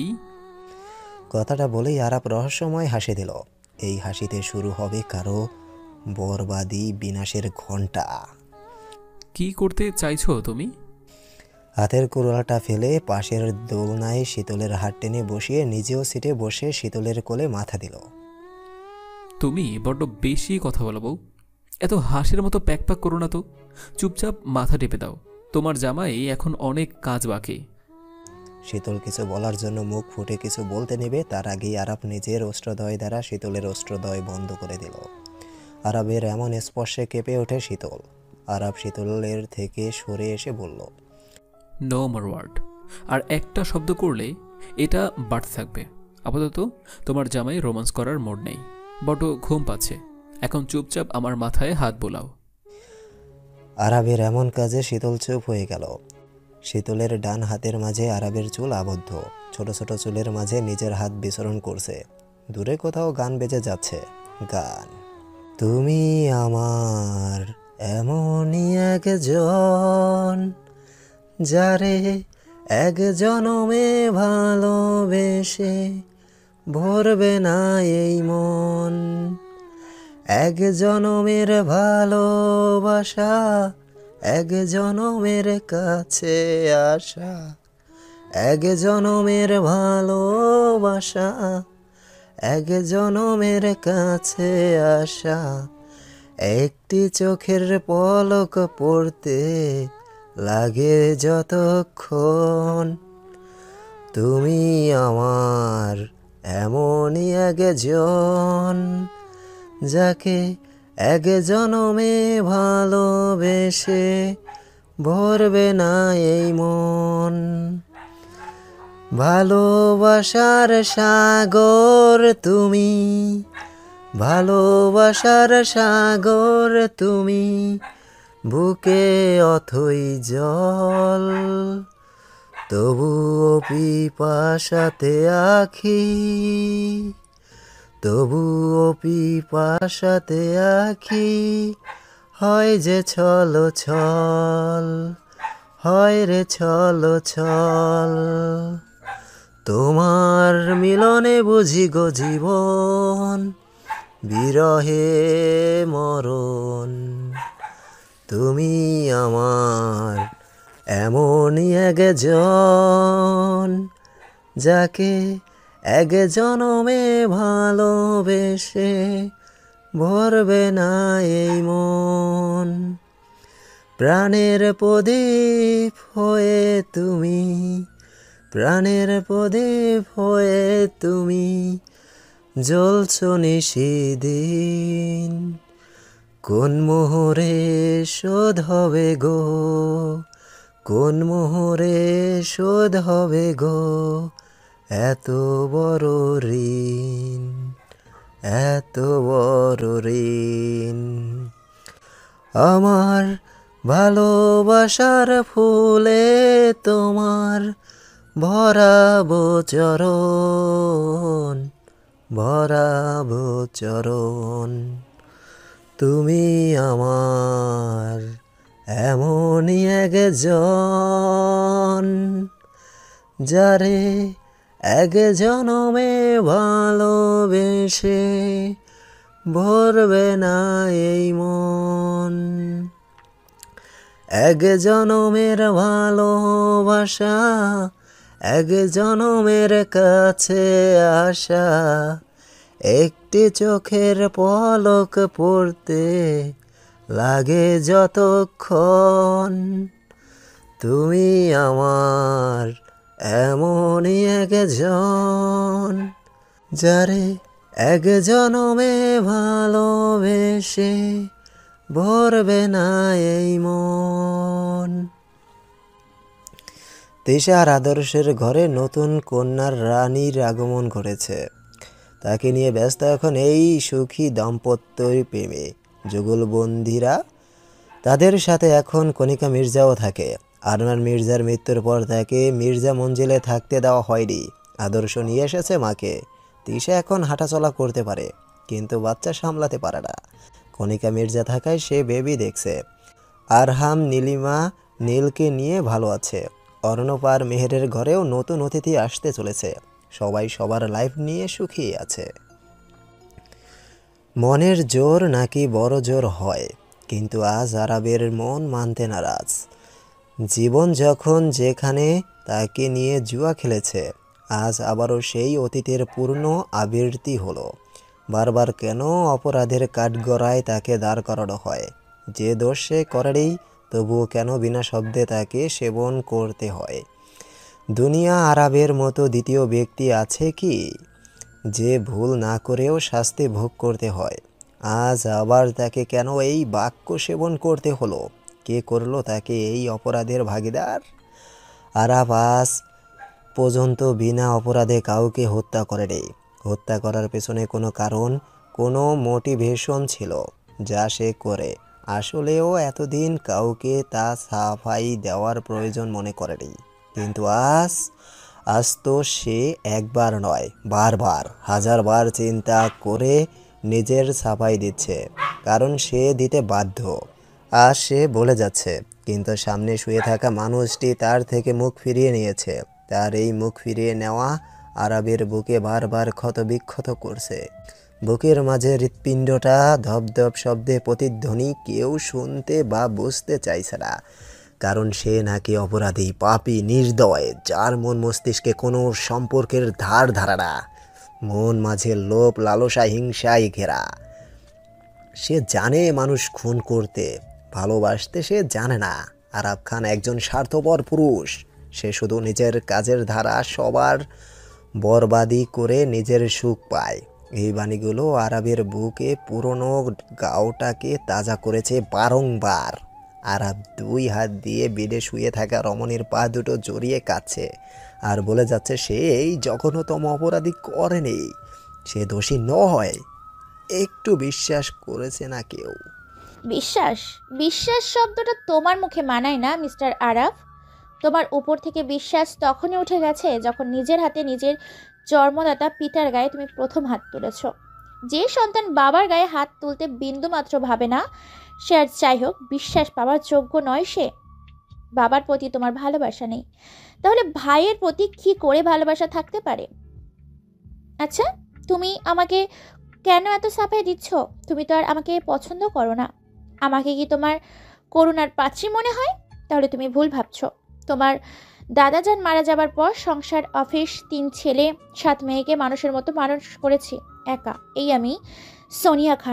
কথাটা বলেই আরাব রহস্যময় হাসি দিল। এই হাসিতে শুরু হবে কারো বরবাদি বিনাশের ঘণ্টা। কি করতে চাইছো তুমি? হাতের কুড়ালটা ফেলে পাশের দোলনায় শীতলের হাত টেনে বসিয়ে নিজেও সিটে বসে শীতলের কোলে মাথা দিল। তুমি বড্ড বেশি কথা বলো বউ। এত হাসির মতো প্যাক প্যাক করো না তো, চুপচাপ মাথা টেপে দাও। তোমার জামাই এখন অনেক কাজ বাকি। শীতল কিছু বলার জন্য মুখ ফুটে কিছু বলতে নেবে, তার আগেই আরাব নিজের অস্ত্রদ্বয় দ্বারা শীতলের অস্ত্রদ্বয় বন্ধ করে দিল। আরাবের এমন স্পর্শে কেঁপে ওঠে শীতল। আরাব শীতলের থেকে সরে এসে বলল, নো মোর ওয়ার্ড। আর একটা শব্দ করলে এটা বাড়তে থাকবে। আপাতত তোমার জামাই রোমান্স করার মোড নেই, বড্ড ঘুম পাচ্ছে। এখন চুপচাপ আমার মাথায় হাত বোলাও। আরাবের এমন কাজে শীতল চুপ হয়ে গেল। শীতলের ডান হাতের মাঝে আরাবের চুল আবদ্ধ। ছোট ছোট চুলের মাঝে নিজের হাত বিচরণ করছে। দূরে কোথাও গান বেজে যাচ্ছে। গান, তুমি আমার এমনই একজন, যারে এক জনমে ভালোবেসে ভরবে না এই মন। এক জনমের ভালোবাসা, এক জনমের কাছে আসা, এক জনমের ভালোবাসা, এক জনমের কাছে আসা। একটি চোখের পলক পড়তে লাগে যতক্ষণ। তুমি আমার এমনই একজন, যাকে এক জনমে ভালোবেসে ভরবে না এই মন। ভালোবাসার সাগর তুমি, ভালোবাসার সাগর তুমি, বুকে অথই জল, তবুও পিপাসাতে আখি, তবুও পিপাসাতে আখি, হয় যে ছল ছল, হয় রে ছল ছল। তোমার মিলনে বুঝি গো জীবন, বিরহে মরণ। তুমি আমার এমনই একজন, যাকে এক জনমে ভালোবেসে ভরবে না এই মন। প্রাণের প্রদীপ হয়ে তুমি, প্রাণের প্রদীপ হয়ে তুমি জ্বলছ নিশিদিন। কোন মোহরে শোধ হবে গো, কোন মোহরে শোধ হবে গো এত বড় ঋণ, এত বড় ঋণ। আমার ভালোবাসার ফুলে তোমার ভরাবো চরণ, ভরাবো চরণ। তুমি আমার এমনই একজন, যারে এক জনমে ভালোবেসে ভরবে না এই মন। এক জনমের ভালোবাসা, এক জনমের কাছে আসা, একটি চোখের পলক পড়তে লাগে যতক্ষণ। তুমি আমার এমনই একজন, যারে এক জনমে ভালোবেসে ভরবে না এই মন। তিশা আর আদর্শের ঘরে নতুন কন্যার রানীর আগমন ঘটেছে। তাকে নিয়ে ব্যস্ত এখন এই সুখী দাম্পত্যের প্রেমে যুগলবন্দিরা। তাদের সাথে এখন কণিকা মির্জাও থাকে। আরমান মির্জার মৃত্যুর পর তাকে মির্জা মঞ্জিলে থাকতে দেওয়া হয়নি। আদর্শ নিয়ে এসেছে মাকে। তিশা এখন হাঁটাচলা করতে পারে, কিন্তু বাচ্চা সামলাতে পারে না। কণিকা মির্জা থাকায় সে বেবি দেখছে। আরহাম নীলিমা নীলকে নিয়ে ভালো আছে। অর্ণব আর মেহেরের ঘরেও নতুন অতিথি আসতে চলেছে। সবাই সবার লাইফ নিয়ে সুখী আছে। মনের জোর নাকি বড় জোর হয়, কিন্তু আজ আরাবের মন মানতে নারাজ। জীবন যখন যেখানে তাকে নিয়ে জুয়া খেলেছে, আজ আবারও সেই অতীতের পূর্ণ আবৃত্তি হলো। বারবার কেন অপরাধের কাঠগড়ায় তাকে দাঁড় করানো হয়? যে দোষ সে করেনি, তবুও কেন বিনা শব্দে তাকে সেবন করতে হয়? দুনিয়া আরাবের মতো দ্বিতীয় ব্যক্তি আছে কি, যে ভুল না করেও শাস্তি ভোগ করতে হয়? আজ আবার তাকে কেন এই বাক্য সেবন করতে হলো? কে করলো তাকে এই অপরাধের ভাগীদার? আরাব আজ পর্যন্ত বিনা অপরাধে কাউকে হত্যা করেনি। হত্যা করার পেছনে কোনো কারণ, কোনো মোটিভেশন ছিল যা সে করে। আসলেও এতদিন কাউকে তা সাফাই দেওয়ার প্রয়োজন মনে করেনি, কিন্তু আজ তো সে একবার নয়, বারবার, হাজারবার চিন্তা করে নিজের সাফাই দিচ্ছে, কারণ সে দিতে বাধ্য। আজ সে বলে যাচ্ছে, কিন্তু সামনে শুয়ে থাকা মানুষটি তার থেকে মুখ ফিরিয়ে নিয়েছে। তার এই মুখ ফিরিয়ে নেওয়া আরাবের বুকে বারবার ক্ষতবিক্ষত করছে। বুকের মাঝে হৃৎপিণ্ডটা ধপধপ শব্দে প্রতিধ্বনি কেউ শুনতে বা বুঝতে চাইছে না, কারণ সে নাকি অপরাধী, পাপী, নির্দয়, যার মন মস্তিষ্কে কোনো সম্পর্কের ধার ধারা না। মন মাঝে লোভ, লালসা, হিংসায় ঘেরা। সে জানে মানুষ খুন করতে, ভালোবাসতে সে জানে না। আরাব খান একজন স্বার্থপর পুরুষ। সে শুধু নিজের কাজের ধারা সবার বরবাদি করে নিজের সুখ পায়। এই বাণীগুলো আরাবের বুকে পুরনো গাওটাকে তাজা করেছে বারংবার। আরাব দুই হাত দিয়ে বেডে শুয়ে থাকা রমণীর পা দুটো জড়িয়ে কাঁদছে আর বলে যাচ্ছে সে এই জঘন্যতম অপরাধী করেনি, সে দোষী নয়। একটু বিশ্বাস করেছে না কেউ? বিশ্বাস? বিশ্বাস শব্দটা তোমার মুখে মানায় না মিস্টার আরাফ। তোমার উপর থেকে বিশ্বাস তখনই উঠে গেছে যখন নিজের হাতে নিজের জন্মদাতা পিতার গায়ে তুমি প্রথম হাত তুলেছ। যে সন্তান বাবার গায়ে হাত তুলতে বিন্দুমাত্র ভাবে না, সে আর যাই হোক বিশ্বাস পাওয়ার যোগ্য নয়। সে বাবার প্রতি তোমার ভালোবাসা নেই, তাহলে ভাইয়ের প্রতি কি করে ভালোবাসা থাকতে পারে? আচ্ছা, তুমি আমাকে কেন এত সাফাই দিচ্ছ? তুমি তো আর আমাকে পছন্দ করো না। আমাকে কি তোমার করুণার পাত্রী মনে হয়? তাহলে তুমি ভুল ভাবছো। তোমার দাদাজান মারা যাবার পর সংসার, অফিস, 3 ছেলে 7 মেয়েকে মানুষের মতো মানুষ করেছি একা। এই আমি সোনিয়া খান,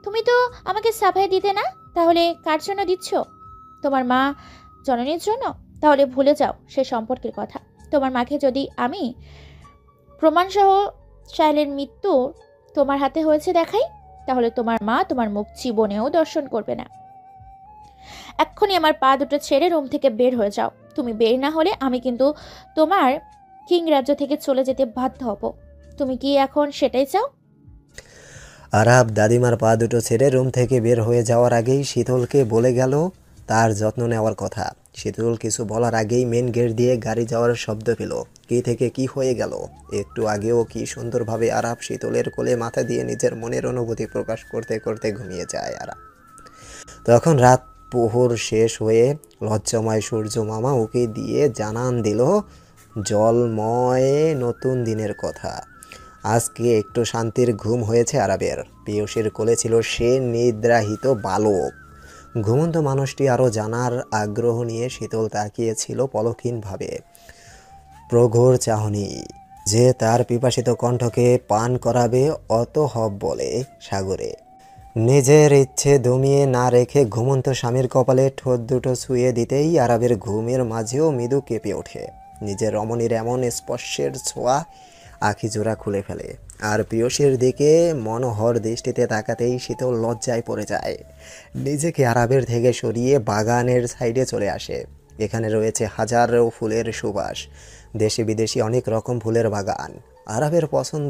তুমি তো আমাকে সাফাই দিতে না, তাহলে কার জন্য দিচ্ছ? তোমার মা জননীর জন্য? তাহলে ভুলে যাও সে সম্পর্কের কথা। তোমার মাকে যদি আমি প্রমাণসহ শাইলের মৃত্যু তোমার হাতে হয়েছে দেখাই, তাহলে তোমার মা তোমার মুখ জীবনেও দর্শন করবে না। এক্ষুনি আমার পা দুটো ছেড়ে রুম থেকে বের হয়ে যাও। তুমি বের না হলে আমি কিন্তু তোমার কিং রাজ্য থেকে চলে যেতে বাধ্য হব। তুমি কি এখন সেটাই চাও? আরাব দাদিমার পা দুটো ছেড়ে রুম থেকে বের হয়ে যাওয়ার আগেই শীতলকে বলে গেল তার যত্ন নেওয়ার কথা। শীতল কিছু বলার আগেই মেন গেট দিয়ে গাড়ি যাওয়ার শব্দ পেল। কি থেকে কি হয়ে গেল। একটু আগেও কি সুন্দরভাবে আরাব শীতলের কোলে মাথা দিয়ে নিজের মনের অনুভূতি প্রকাশ করতে করতে ঘুমিয়ে যায় আরাব। তখন রাত প্রহর শেষ হয়ে লজ্জাময় সূর্য মামা ওকে দিয়ে জানান দিল জলময় নতুন দিনের কথা। আজকে একটু শান্তির ঘুম হয়েছে আরাবের। পিয়সীর কোলে ছিল সে নিদ্রাহিত বালক। ঘুমন্ত মানুষটি আরও জানার আগ্রহ নিয়ে শীতল তাকিয়েছিল পলকহীনভাবে, প্রঘোর চাহনি যে তার পিপাসিত কণ্ঠকে পান করাবে অত হব বলে সাগরে। নিজের ইচ্ছে দমিয়ে না রেখে ঘুমন্ত স্বামীর কপালে ঠোঁট দুটো ছুঁয়ে দিতেই আরাবের ঘুমের মাঝেও মৃদু কেঁপে ওঠে। নিজের রমণীর এমন স্পর্শের ছোঁয়া আখি জোড়া খুলে ফেলে। আর প্রিয়সীর দিকে মনোহর দৃষ্টিতে তাকাতেই শীতল লজ্জায় পড়ে যায়। নিজেকে আরাবের থেকে সরিয়ে বাগানের সাইডে চলে আসে। এখানে রয়েছে হাজারো ফুলের সুবাস, দেশি বিদেশি অনেক রকম ফুলের বাগান। আরাব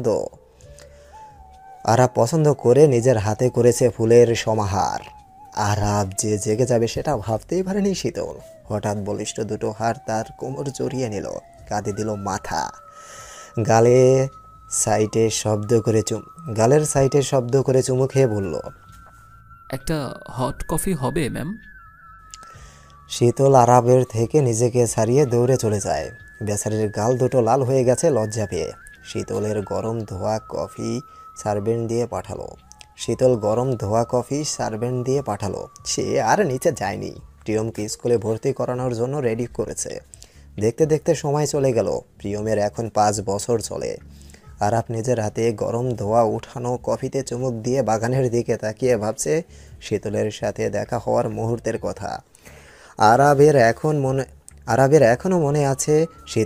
পছন্দ করে নিজের হাতে করেছে ফুলের সমাহার। আরাব যে জেগে যাবে সেটা ভাবতেই পারেনি শীতল। হঠাৎ বলিষ্ঠ দুটো হাত তার কোমর জড়িয়ে নিল, কাঁধে দিল মাথা। গালের সাইটে শব্দ করে চুমু খেয়ে বলল, একটা হট কফি হবে ম্যাম? শীতল আরাবের থেকে নিজেকে ছাড়িয়ে দৌড়ে চলে যায়। বেচারির গাল দুটো লাল হয়ে গেছে লজ্জা পেয়ে। শীতল গরম ধোয়া কফি সার্ভেন্ট দিয়ে পাঠালো। সে আর নিচে যায়নি। প্রিয়মকে স্কুলে ভর্তি করানোর জন্য রেডি করেছে। দেখতে দেখতে সময় চলে গেল। প্রিয়মের এখন 5 বছর চলে। আরাব নিজের হাতে গরম ধোয়া উঠানো কফিতে চুমুক দিয়ে বাগানের দিকে তাকিয়ে ভাবছে শীতলের সাথে দেখা হওয়ার মুহূর্তের কথা। আরাবের এখনও মনে আছে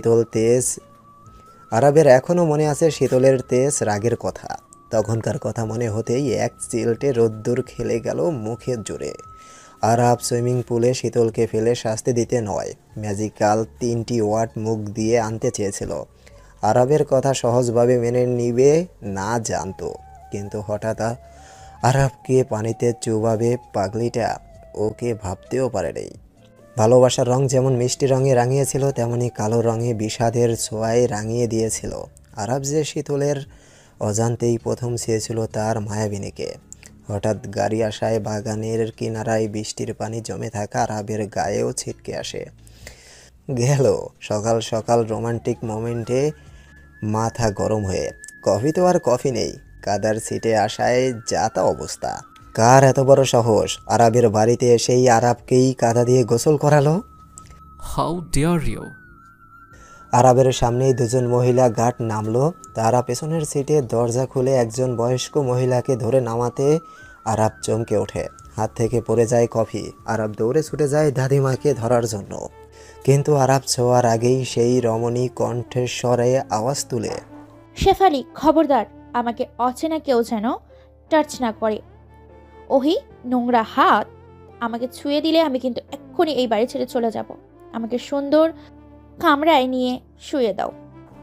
শীতলের তেজ রাগের কথা। তখনকার কথা মনে হতেই এক চিলটে রোদ্দুর খেলে গেল মুখের জোরে। আরাব সুইমিং পুলে শীতলকে ফেলে শাস্তি দিতে নয়, ম্যাজিক্যাল 3টি ওয়ার্ড মুখ দিয়ে আনতে চেয়েছিল। আরাবের কথা সহজভাবে মেনে নিবে না জানতো, কিন্তু হঠাৎ আরাবকে পানিতে চুবাবে পাগলিটা ওকে ভাবতেও পারেনি। ভালোবাসার রং যেমন মিষ্টি রঙে রাঙিয়েছিল, তেমনি কালো রঙে বিষাদের ছোঁয়ায় রাঙিয়ে দিয়েছিল। আরাব যে শীতলের অজান্তেই প্রথম চেয়েছিল তার মায়াবিনীকে। হঠাৎ গাড়ি আসায় বাগানের কিনারায় বৃষ্টির পানি জমে থাকা আরাবের গায়েও ছিটকে আসে। গেল সকাল সকাল রোমান্টিক মোমেন্টে মাথা গরম হয়ে। কফি তো আর কফি নেই, কাদার সিটে আসায় যা তা অবস্থা। কার এত বড় সাহস আরাবের বাড়িতে এসেই আরাবকেই কাদা দিয়ে গোসল করালো? How deer you! আরাবের সামনেই দুজন মহিলা গার্ড নামলো। তারা পেছনের সিটে দরজা খুলে একজন বয়স্ক মহিলাকে ধরে নামাতে আরাব চমকে ওঠে। হাত থেকে পড়ে যায় কফি। আরাব দৌড়ে ছুটে যায় দাদিমাকে ধরার জন্য, কিন্তু আরাব ছোঁয়ার আগেই সেই রমণী কণ্ঠস্বরে আওয়াজ তুলে, শেফালি, খবরদার, আমাকে অচেনা কেউ যেন টাচ না করে। ওহি নোংরা হাত আমাকে ছুঁয়ে দিলে আমি কিন্তু এক্ষুনি এই বাড়ি ছেড়ে চলে যাব। আমাকে সুন্দর কামরায় নিয়ে শুয়ে দাও।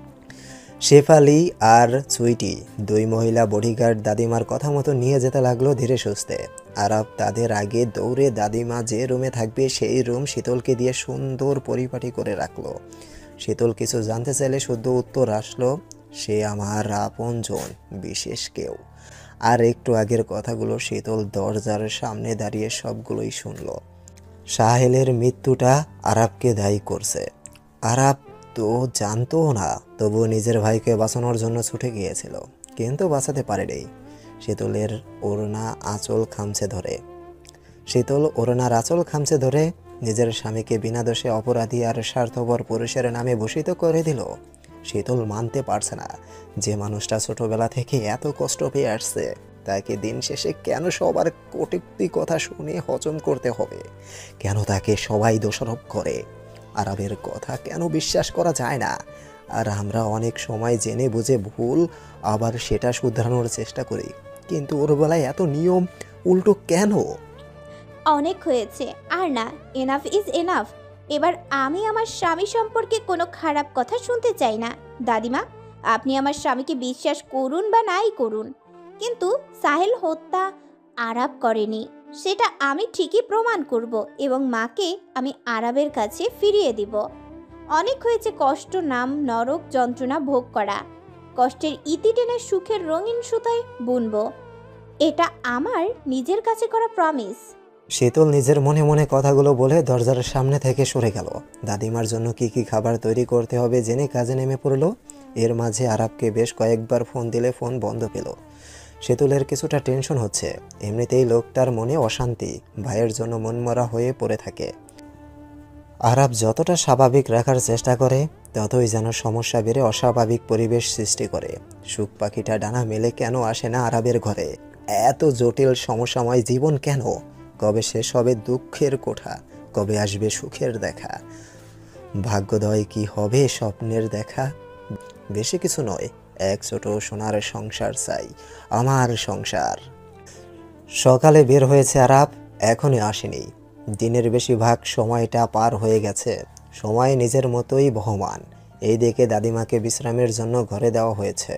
শেফালি আর সুইটি, 2 মহিলা বডিগার্ড দাদিমার কথা মতো নিয়ে যেতে লাগলো ধীরে সুস্থে। আরাব তাদের আগে দৌড়ে দাদিমা যে রুমে থাকবে সেই রুম শীতলকে দিয়ে সুন্দর পরিপাটি করে রাখলো। শীতল কিছু জানতে চাইলে শুদ্ধ উত্তর আসলো, সে আমার আপনজন, বিশেষ কেউ। আর একটু আগের কথাগুলো শীতল দরজার সামনে দাঁড়িয়ে সবগুলোই শুনল। সাহেলের মৃত্যুটা আরাবকে দায়ী করছে। আরাব তো জানতো না, তবুও নিজের ভাইকে বাঁচানোর জন্য ছুটে গিয়েছিল, কিন্তু বাঁচাতে পারেনি। শীতল ওড়নার আঁচল খামচে ধরে নিজের স্বামীকে বিনা দোষে অপরাধী আর স্বার্থপর পুরুষের নামে ভূষিত করে দিল। শীতল মানতে পারছে না যে মানুষটা ছোটবেলা থেকে এত কষ্ট পেয়ে আসছে তাকে দিন শেষে কেন সবার কটূক্তি কথা শুনে হজম করতে হবে? কেন তাকে সবাই দোষারোপ করে? আরাবের কথা কেন বিশ্বাস করা যায় না? আর আমরা অনেক সময় জেনে বুঝে ভুল আবার সেটা শুধরানোর চেষ্টা করি, কিন্তু ওর বেলায় এত নিয়ম উল্টো কেন? অনেক হয়েছে, আর না, এনাফ ইজ এনাফ। এবার আমি আমার স্বামী সম্পর্কে কোনো খারাপ কথা শুনতে চাই না। দাদিমা, আপনি আমার স্বামীকে বিশ্বাস করুন বা নাই করুন, কিন্তু সাহেল হত্যা আরাব করেনি, সেটা আমি ঠিকই প্রমাণ করব এবং মাকে আমি আরাবের কাছে ফিরিয়ে দিব। অনেক হয়েছে কষ্ট, নাম নরক যন্ত্রণা ভোগ করা। কষ্টের ইতি টেনে সুখের রঙিন সুতায় বুনব। এটা আমার নিজের কাছে করা প্রমিস। শীতল নিজের মনে মনে কথাগুলো বলে দরজার সামনে থেকে সরে গেল। দাদিমার জন্য কি কি খাবার তৈরি করতে হবে জেনে কাজে নেমে পড়ল। এর মাঝে আরাবকে বেশ কয়েকবার ফোন দিলে ফোন বন্ধ পেল। শীতলের কিছুটা টেনশন হচ্ছে। এমনিতেই লোকটার মনে অশান্তি, ভাইয়ের জন্য মনমরা হয়ে পড়ে থাকে। আরাব যতটা স্বাভাবিক রাখার চেষ্টা করে ততই যেন সমস্যা বেড়ে অস্বাভাবিক পরিবেশ সৃষ্টি করে। সুখ পাখিটা ডানা মেলে কেন আসে না আরাবের ঘরে? এত জটিল সমস্যাময় জীবন কেন? কবে শেষ হবে দুঃখের কোঠা? কবে আসবে সুখের দেখা? ভাগ্যোদয় কি হবে স্বপ্নের দেখা? বেশি কিছু নয়, এক ছোট সোনার সংসার চাই, আমার সংসার। সকালে বের হয়েছে আরাব, এখনই আসেনি। দিনের বেশিরভাগ সময়টা পার হয়ে গেছে। সময় নিজের মতোই বহমান। এই দিকে দাদিমাকে বিশ্রামের জন্য ঘরে দেওয়া হয়েছে।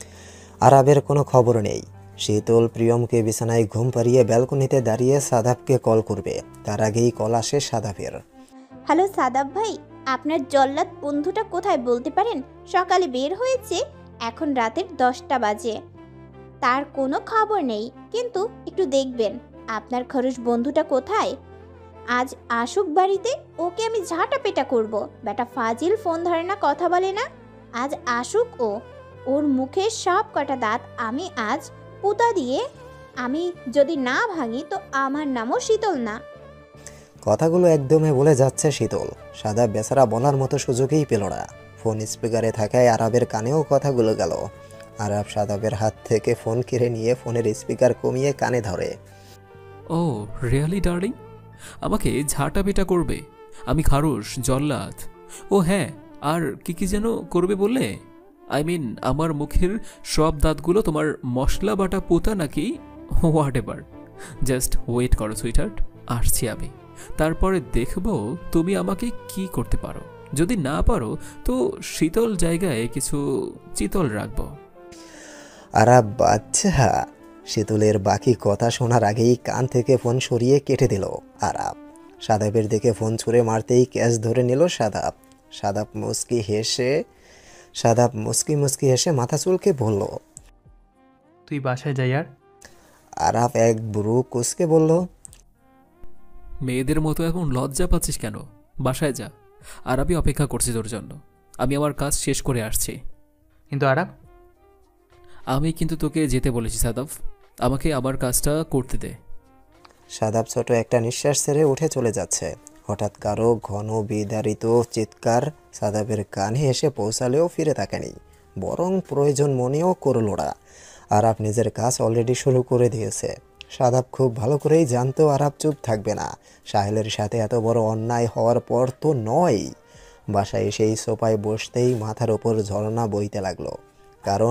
আরাবের কোনো খবর নেই। শীতল প্রিয়মকে বিছানায় ঘুম পাড়িয়ে ব্যালকনিতে দাঁড়িয়ে সাদাবকে কল করবে, তার আগেই কল আসে সাদাবের। হ্যালো সাদাব ভাই, আপনার জল্লাদ বন্ধুটা কোথায় বলতে পারেন? সকালে বের হয়েছে, এখন রাতের 10টা বাজে, তার কোনো খবর নেই। কিন্তু একটু দেখবেন আপনার খরচ বন্ধুটা কোথায়। আজ আসুক বাড়িতে, ওকে আমি ঝাঁটা পেটা করব। বেটা ফাজিল, ফোন ধরে না, কথা বলে না। আজ আসুক ও, ওর মুখে সব কটা দাঁত আমি আজ পুতা দিয়ে, আমি যদি না ভাঙি তো আমার নামও শীতল না। কথাগুলো একদমই বলে যাচ্ছে শীতল। সাদা বেচারা বলার মতো সুযোগই পেল না। ফোন স্পিকারে থাকায় আরাবের কানেও কথাগুলো গেল। আরাব সাদাবের হাত থেকে ফোন কেড়ে নিয়ে ফোনের স্পিকার কমিয়ে কানে ধরে। ও রিয়েলি ডার্লিং, আমাকে ঝাঁটা পেটা করবে? আমি খারুশ, জল্লাদ। ও হ্যাঁ, আর কি কি যেন করবে বললে? আই মিন আমার মুখের সব দাঁতগুলো তোমার মশলা বাটা পোতা নাকি? হোয়াট এভার, জাস্ট ওয়েট করো সুইটহার্ট, আসছি আমি। তারপরে দেখবো তুমি আমাকে কি করতে পারো। যদি না পারো তো শীতল জায়গায় কিছু চিতল রাখবো। আরাব বাচ্চা। শীতলের বাকি কথা শোনার আগেই কান থেকে ফোন সরিয়ে কেটে দিল আরাব। সাদাবের দিকে ফোন ছুঁড়ে মারতেই ক্যাচ ধরে নিল সাদাব। সাদাব মুস্কি হেসে মাথা চুলকে বলল, তুই বাসায় যাই। আর আরাব এক ব্রু কুসকে বলল, মেয়েদের মতো এখন লজ্জা পাচ্ছিস কেন? বাসায় যা, আর আমি অপেক্ষা করছি তোর জন্য। আমি আমার কাজ শেষ করে আসছি। কিন্তু আরাব, আমি কিন্তু তোকে যেতে বলেছি সাদাব, আমাকে আমার কাজটা করতে দে। সাদাব ছোট একটা নিঃশ্বাস ছেড়ে উঠে চলে যাচ্ছে। হঠাৎ কারো ঘন বিদারিত চিৎকার সাদাবের কানে এসে পৌঁছালেও ফিরে তাকায়নি, বরং প্রয়োজন মনেও করল না। আরাব নিজের কাজ অলরেডি শুরু করে দিয়েছে। সাদাব খুব ভালো করেই জানতো আরাব চুপ থাকবে না। সাহেলের সাথে এত বড় অন্যায় হওয়ার পর তো নয়। বাসায় এসেই সোফায় বসতেই মাথার ওপর ঝর্ণা বইতে লাগলো। কারণ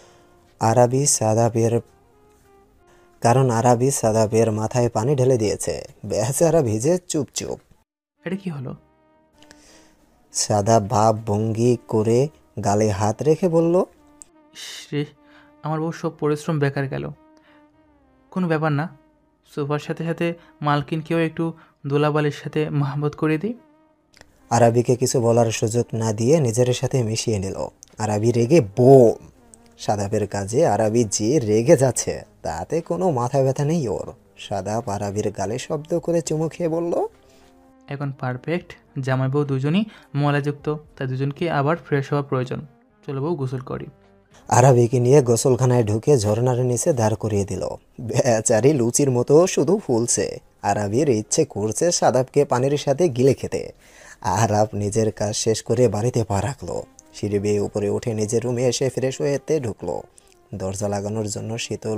আরাবি সাদাবের মাথায় পানি ঢেলে দিয়েছে। বেচারা ভিজে চুপচুপ। এটা কি হলো? সাদাব ভাব ভঙ্গি করে গালে হাত রেখে বলল, রে, আমার বউ সব পরিশ্রম বেকার গেল। কোনো ব্যাপার না, সোফার সাথে সাথে মালকিনকেও একটু দোলাবালির সাথে মহব্বত করে দিই। আরাবিকে কিছু বলার সুযোগ না দিয়ে নিজের সাথে মিশিয়ে নিল। আরাবি রেগে বোম। সাদাবের কাজে আরাবি যে রেগে যাচ্ছে তাতে কোনো মাথা ব্যথা নেই ওর। সাদাব আরাবির গালে শব্দ করে চুমু খেয়ে বলল, এখন পারফেক্ট। জামাই বউ দুজনই ময়লাযুক্ত, তাই দুজনকে আবার ফ্রেশ হওয়া প্রয়োজন। চলো বউ, গোসল করি। আরাবিকে নিয়ে গোসলখানায় ঢুকে ঝর্ণার নিচে দাঁড় করিয়ে দিল। বেচারি লুচির মতো শুধু ফুলছে। আরাবির ইচ্ছে করছে সাদাবকে পানির সাথে গিলে খেতে। আরাব নিজের কাজ শেষ করে বাড়িতে পা রাখলো। সিঁড়ি বেয়ে উপরে উঠে নিজের রুমে এসে ফ্রেশ হয়েতে ঢুকলো। দরজা লাগানোর জন্য শীতল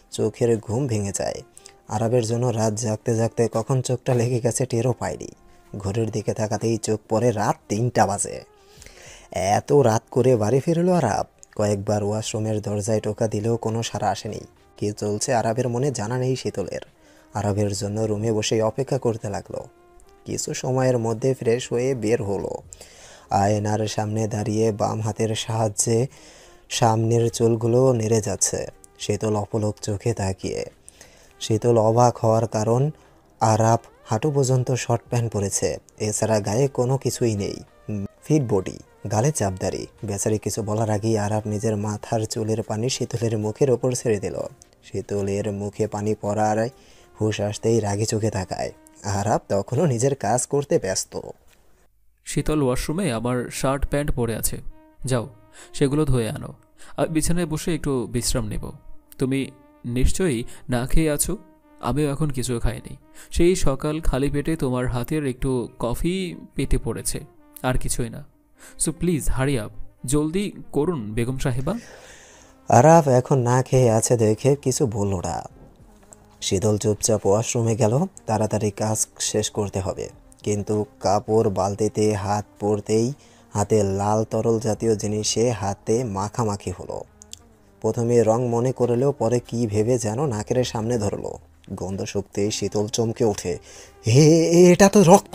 চোখের ঘুম ভেঙে যায়। আরাবের জন্য রাত জাগতে জাগতে কখন চোখটা লেগে গেছে টেরও পায়নি। ঘড়ির দিকে তাকাতেই চোখ পড়ে রাত 3টা বাজে। এত রাত করে বাড়ি ফিরল আরাব। কয়েকবার ওয়াশরুমের দরজায় টোকা দিলেও কোনো সাড়া আসেনি। কি চলছে আরাবের মনে জানা নেই শীতলের। আরাবের জন্য রুমে বসে অপেক্ষা করতে লাগলো। কিছু সময়ের মধ্যে ফ্রেশ হয়ে বের হলো। আয়নার সামনে দাঁড়িয়ে বাম হাতের সাহায্যে সামনের চুলগুলো নেড়ে যাচ্ছে। শীতল অপলক চোখে তাকিয়ে। শীতল অবাক হওয়ার কারণ আরাব হাঁটু পর্যন্ত শর্ট প্যান্ট পরেছে, এছাড়া গায়ে কোনো কিছুই নেই। ফিট বডি, গালে চাপদারি। বেচারি কিছু বলার আগেই আরাব নিজের মাথার চুলের পানি শীতলের মুখের ওপর ছেড়ে দিল। শীতলের মুখে পানি পড়ার হুঁশ আসতেই রাগে চোখে তাকায়। আরাব তখনও নিজের কাজ করতে ব্যস্ত। শীতল ওয়াশরুমে আমার শার্ট প্যান্ট পরে আছে, যাও সেগুলো ধুয়ে আনো। আর বিছানায় বসে একটু বিশ্রাম নেব। তুমি নিশ্চয়ই না খেয়ে আছো, আমিও এখন কিছু খাইনি। সেই সকাল খালি পেটে তোমার হাতের একটু কফি পেটে পড়েছে, আর কিছুই না। সো প্লিজ হারি আপ, জলদি করুন বেগম সাহেবা। আরাব এখন না খেয়ে আছে দেখে কিছু বলল না। শীতল চুপচাপ ওয়াশরুমে গেল। তাড়াতাড়ি কাজ শেষ করতে হবে। কিন্তু কাপড় বালতিতে হাত পড়তেই হাতে লাল তরল জাতীয় জিনিসে হাতে মাখামাখি হলো। প্রথমে রং মনে করলেও পরে কি ভেবে যেন নাকের সামনে ধরলো। গন্ধ শুকতে শীতল চমকে ওঠে। হে, এটা তো রক্ত!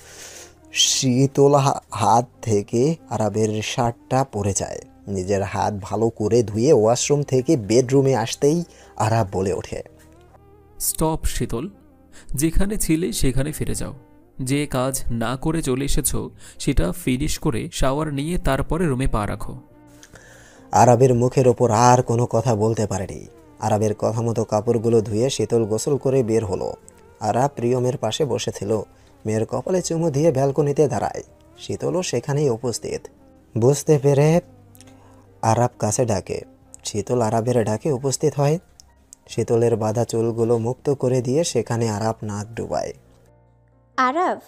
শীতল হাত থেকে আরাবের শার্টটা পড়ে যায়। নিজের হাত ভালো করে ধুয়ে ওয়াশরুম থেকে বেডরুমে আসতেই আরাব বলে ওঠে, স্টপ শীতল, যেখানে ছিলে সেখানে ফিরে যাও। যে কাজ না করে চলে এসেছো সেটা ফিনিশ করে শাওয়ার নিয়ে তারপরে রুমে পা রাখো। আরাবের মুখের ওপর আর কোনো কথা বলতে পারেনি। আরাবের কথা মতো কাপড়গুলো ধুয়ে শীতল গোসল করে বের হলো। আরাব প্রিয়মের পাশে বসেছিল। মেয়ের কপালে চুমু দিয়ে ব্যালকনিতে দাঁড়ায়। শীতলও সেখানেই উপস্থিত। বুঝতে পেরে আরাব কাছে ডাকে। শীতল আরাবের ডাকে উপস্থিত হয়। শীতলের বাঁধা চুলগুলো মুক্ত করে দিয়ে সেখানে আরাব নাক ডুবায়। আরাব,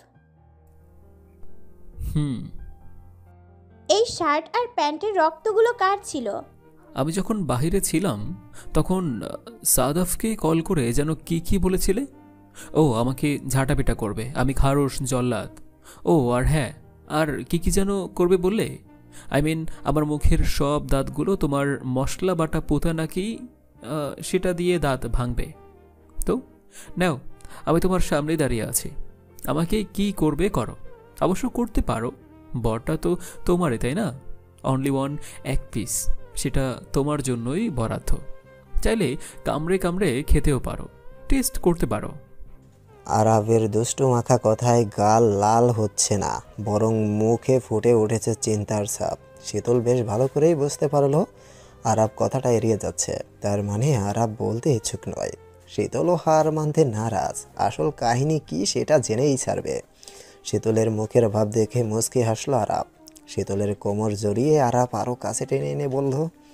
এই শার্ট আর প্যান্টের রক্তগুলো কার ছিল? আমি যখন বাহিরে ছিলাম তখন সাদাফকে কল করে যেন কি বলেছিলে? ও আমাকে ঝাঁটাপিটা করবে, আমি খারস জল্লাদ। ও আর হ্যাঁ, আর কি যেন করবে বললে? আই মিন আমার মুখের সব দাঁতগুলো তোমার মশলা বাটা পোতা নাকি সেটা দিয়ে দাঁত ভাঙবে। তো নাও, আমি তোমার সামনেই দাঁড়িয়ে আছি, আমাকে কি করবে করো। অবশ্য করতে পারো, বরটা তো তোমারই, তাই না? অনলি ওয়ান, এক পিস, সেটা তোমার জন্যই বরাদ্দ। চাইলে কামড়ে কামড়ে খেতেও পারো, টেস্ট করতে পারো। আরাবের দুষ্টু মাখা কথায় গাল লাল হচ্ছে না, বরং মুখে ফুটে উঠেছে চিন্তার ছাপ। শীতল বেশ ভালো করেই বুঝতে পারলো আরাব কথাটা এড়িয়ে যাচ্ছে, তার মানে আরাব বলতে ইচ্ছুক নয়। শীতলও হার মানতে নারাজ। আসল কাহিনী কি সেটা জেনেই ছাড়বে। শীতলের মুখের ভাব দেখে মুচকি হাসলো আরাব। শীতলের কোমর জড়িয়ে আরাব আরও কাছে টেনে এনে বলল,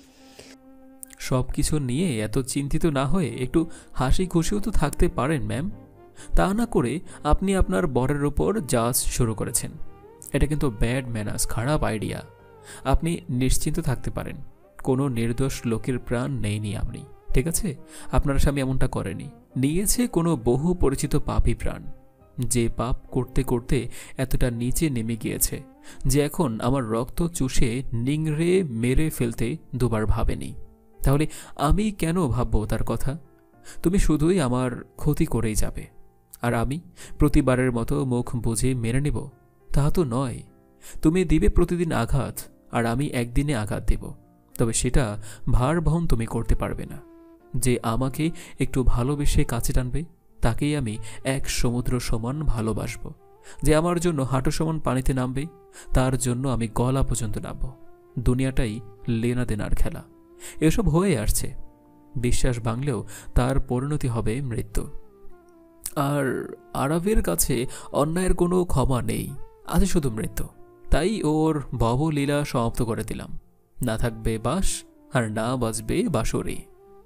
সব কিছু নিয়ে এত চিন্তিত না হয়ে একটু হাসি খুশিও তো থাকতে পারেন ম্যাম। তা না করে আপনি আপনার বরের ওপর জাজ শুরু করেছেন। এটা কিন্তু ব্যাড ম্যানার্স, খারাপ আইডিয়া। আপনি নিশ্চিন্ত থাকতে পারেন, কোনো নির্দোষ লোকের প্রাণ নেয়নি আপনি, ঠিক আছে? আপনার স্বামী এমনটা করেনি, নিয়েছে কোনো বহু পরিচিত পাপী প্রাণ, যে পাপ করতে করতে এতটা নিচে নেমে গিয়েছে যে এখন আমার রক্ত চুষে নিংড়ে মেরে ফেলতে দুবার ভাবেনি। তাহলে আমি কেন ভাববো তার কথা? তুমি শুধুই আমার ক্ষতি করেই যাবে, আর আমি প্রতিবারের মতো মুখ বুঝে মেনে নেব, তা তো নয়। তুমি দিবে প্রতিদিন আঘাত, আর আমি একদিনে আঘাত দেব, তবে সেটা ভার বহন তুমি করতে পারবে না। যে আমাকে একটু ভালোবেসে কাছে টানবে তাকেই আমি এক সমুদ্র সমান ভালোবাসব। যে আমার জন্য হাঁটু সমান পানিতে নামবে তার জন্য আমি গলা পর্যন্ত নামব। দুনিয়াটাই লেনা দেনার খেলা, এসব হয়ে আসছে। বিশ্বাস ভাঙলেও তার পরিণতি হবে মৃত্যু। আর আরাবের কাছে অন্যায়ের কোনো ক্ষমা নেই, আছে শুধু মৃত্যু। তাই ওর ভবলীলা সমাপ্ত করে দিলাম। না থাকবে বাস, আর না বাজবে বাঁশরি।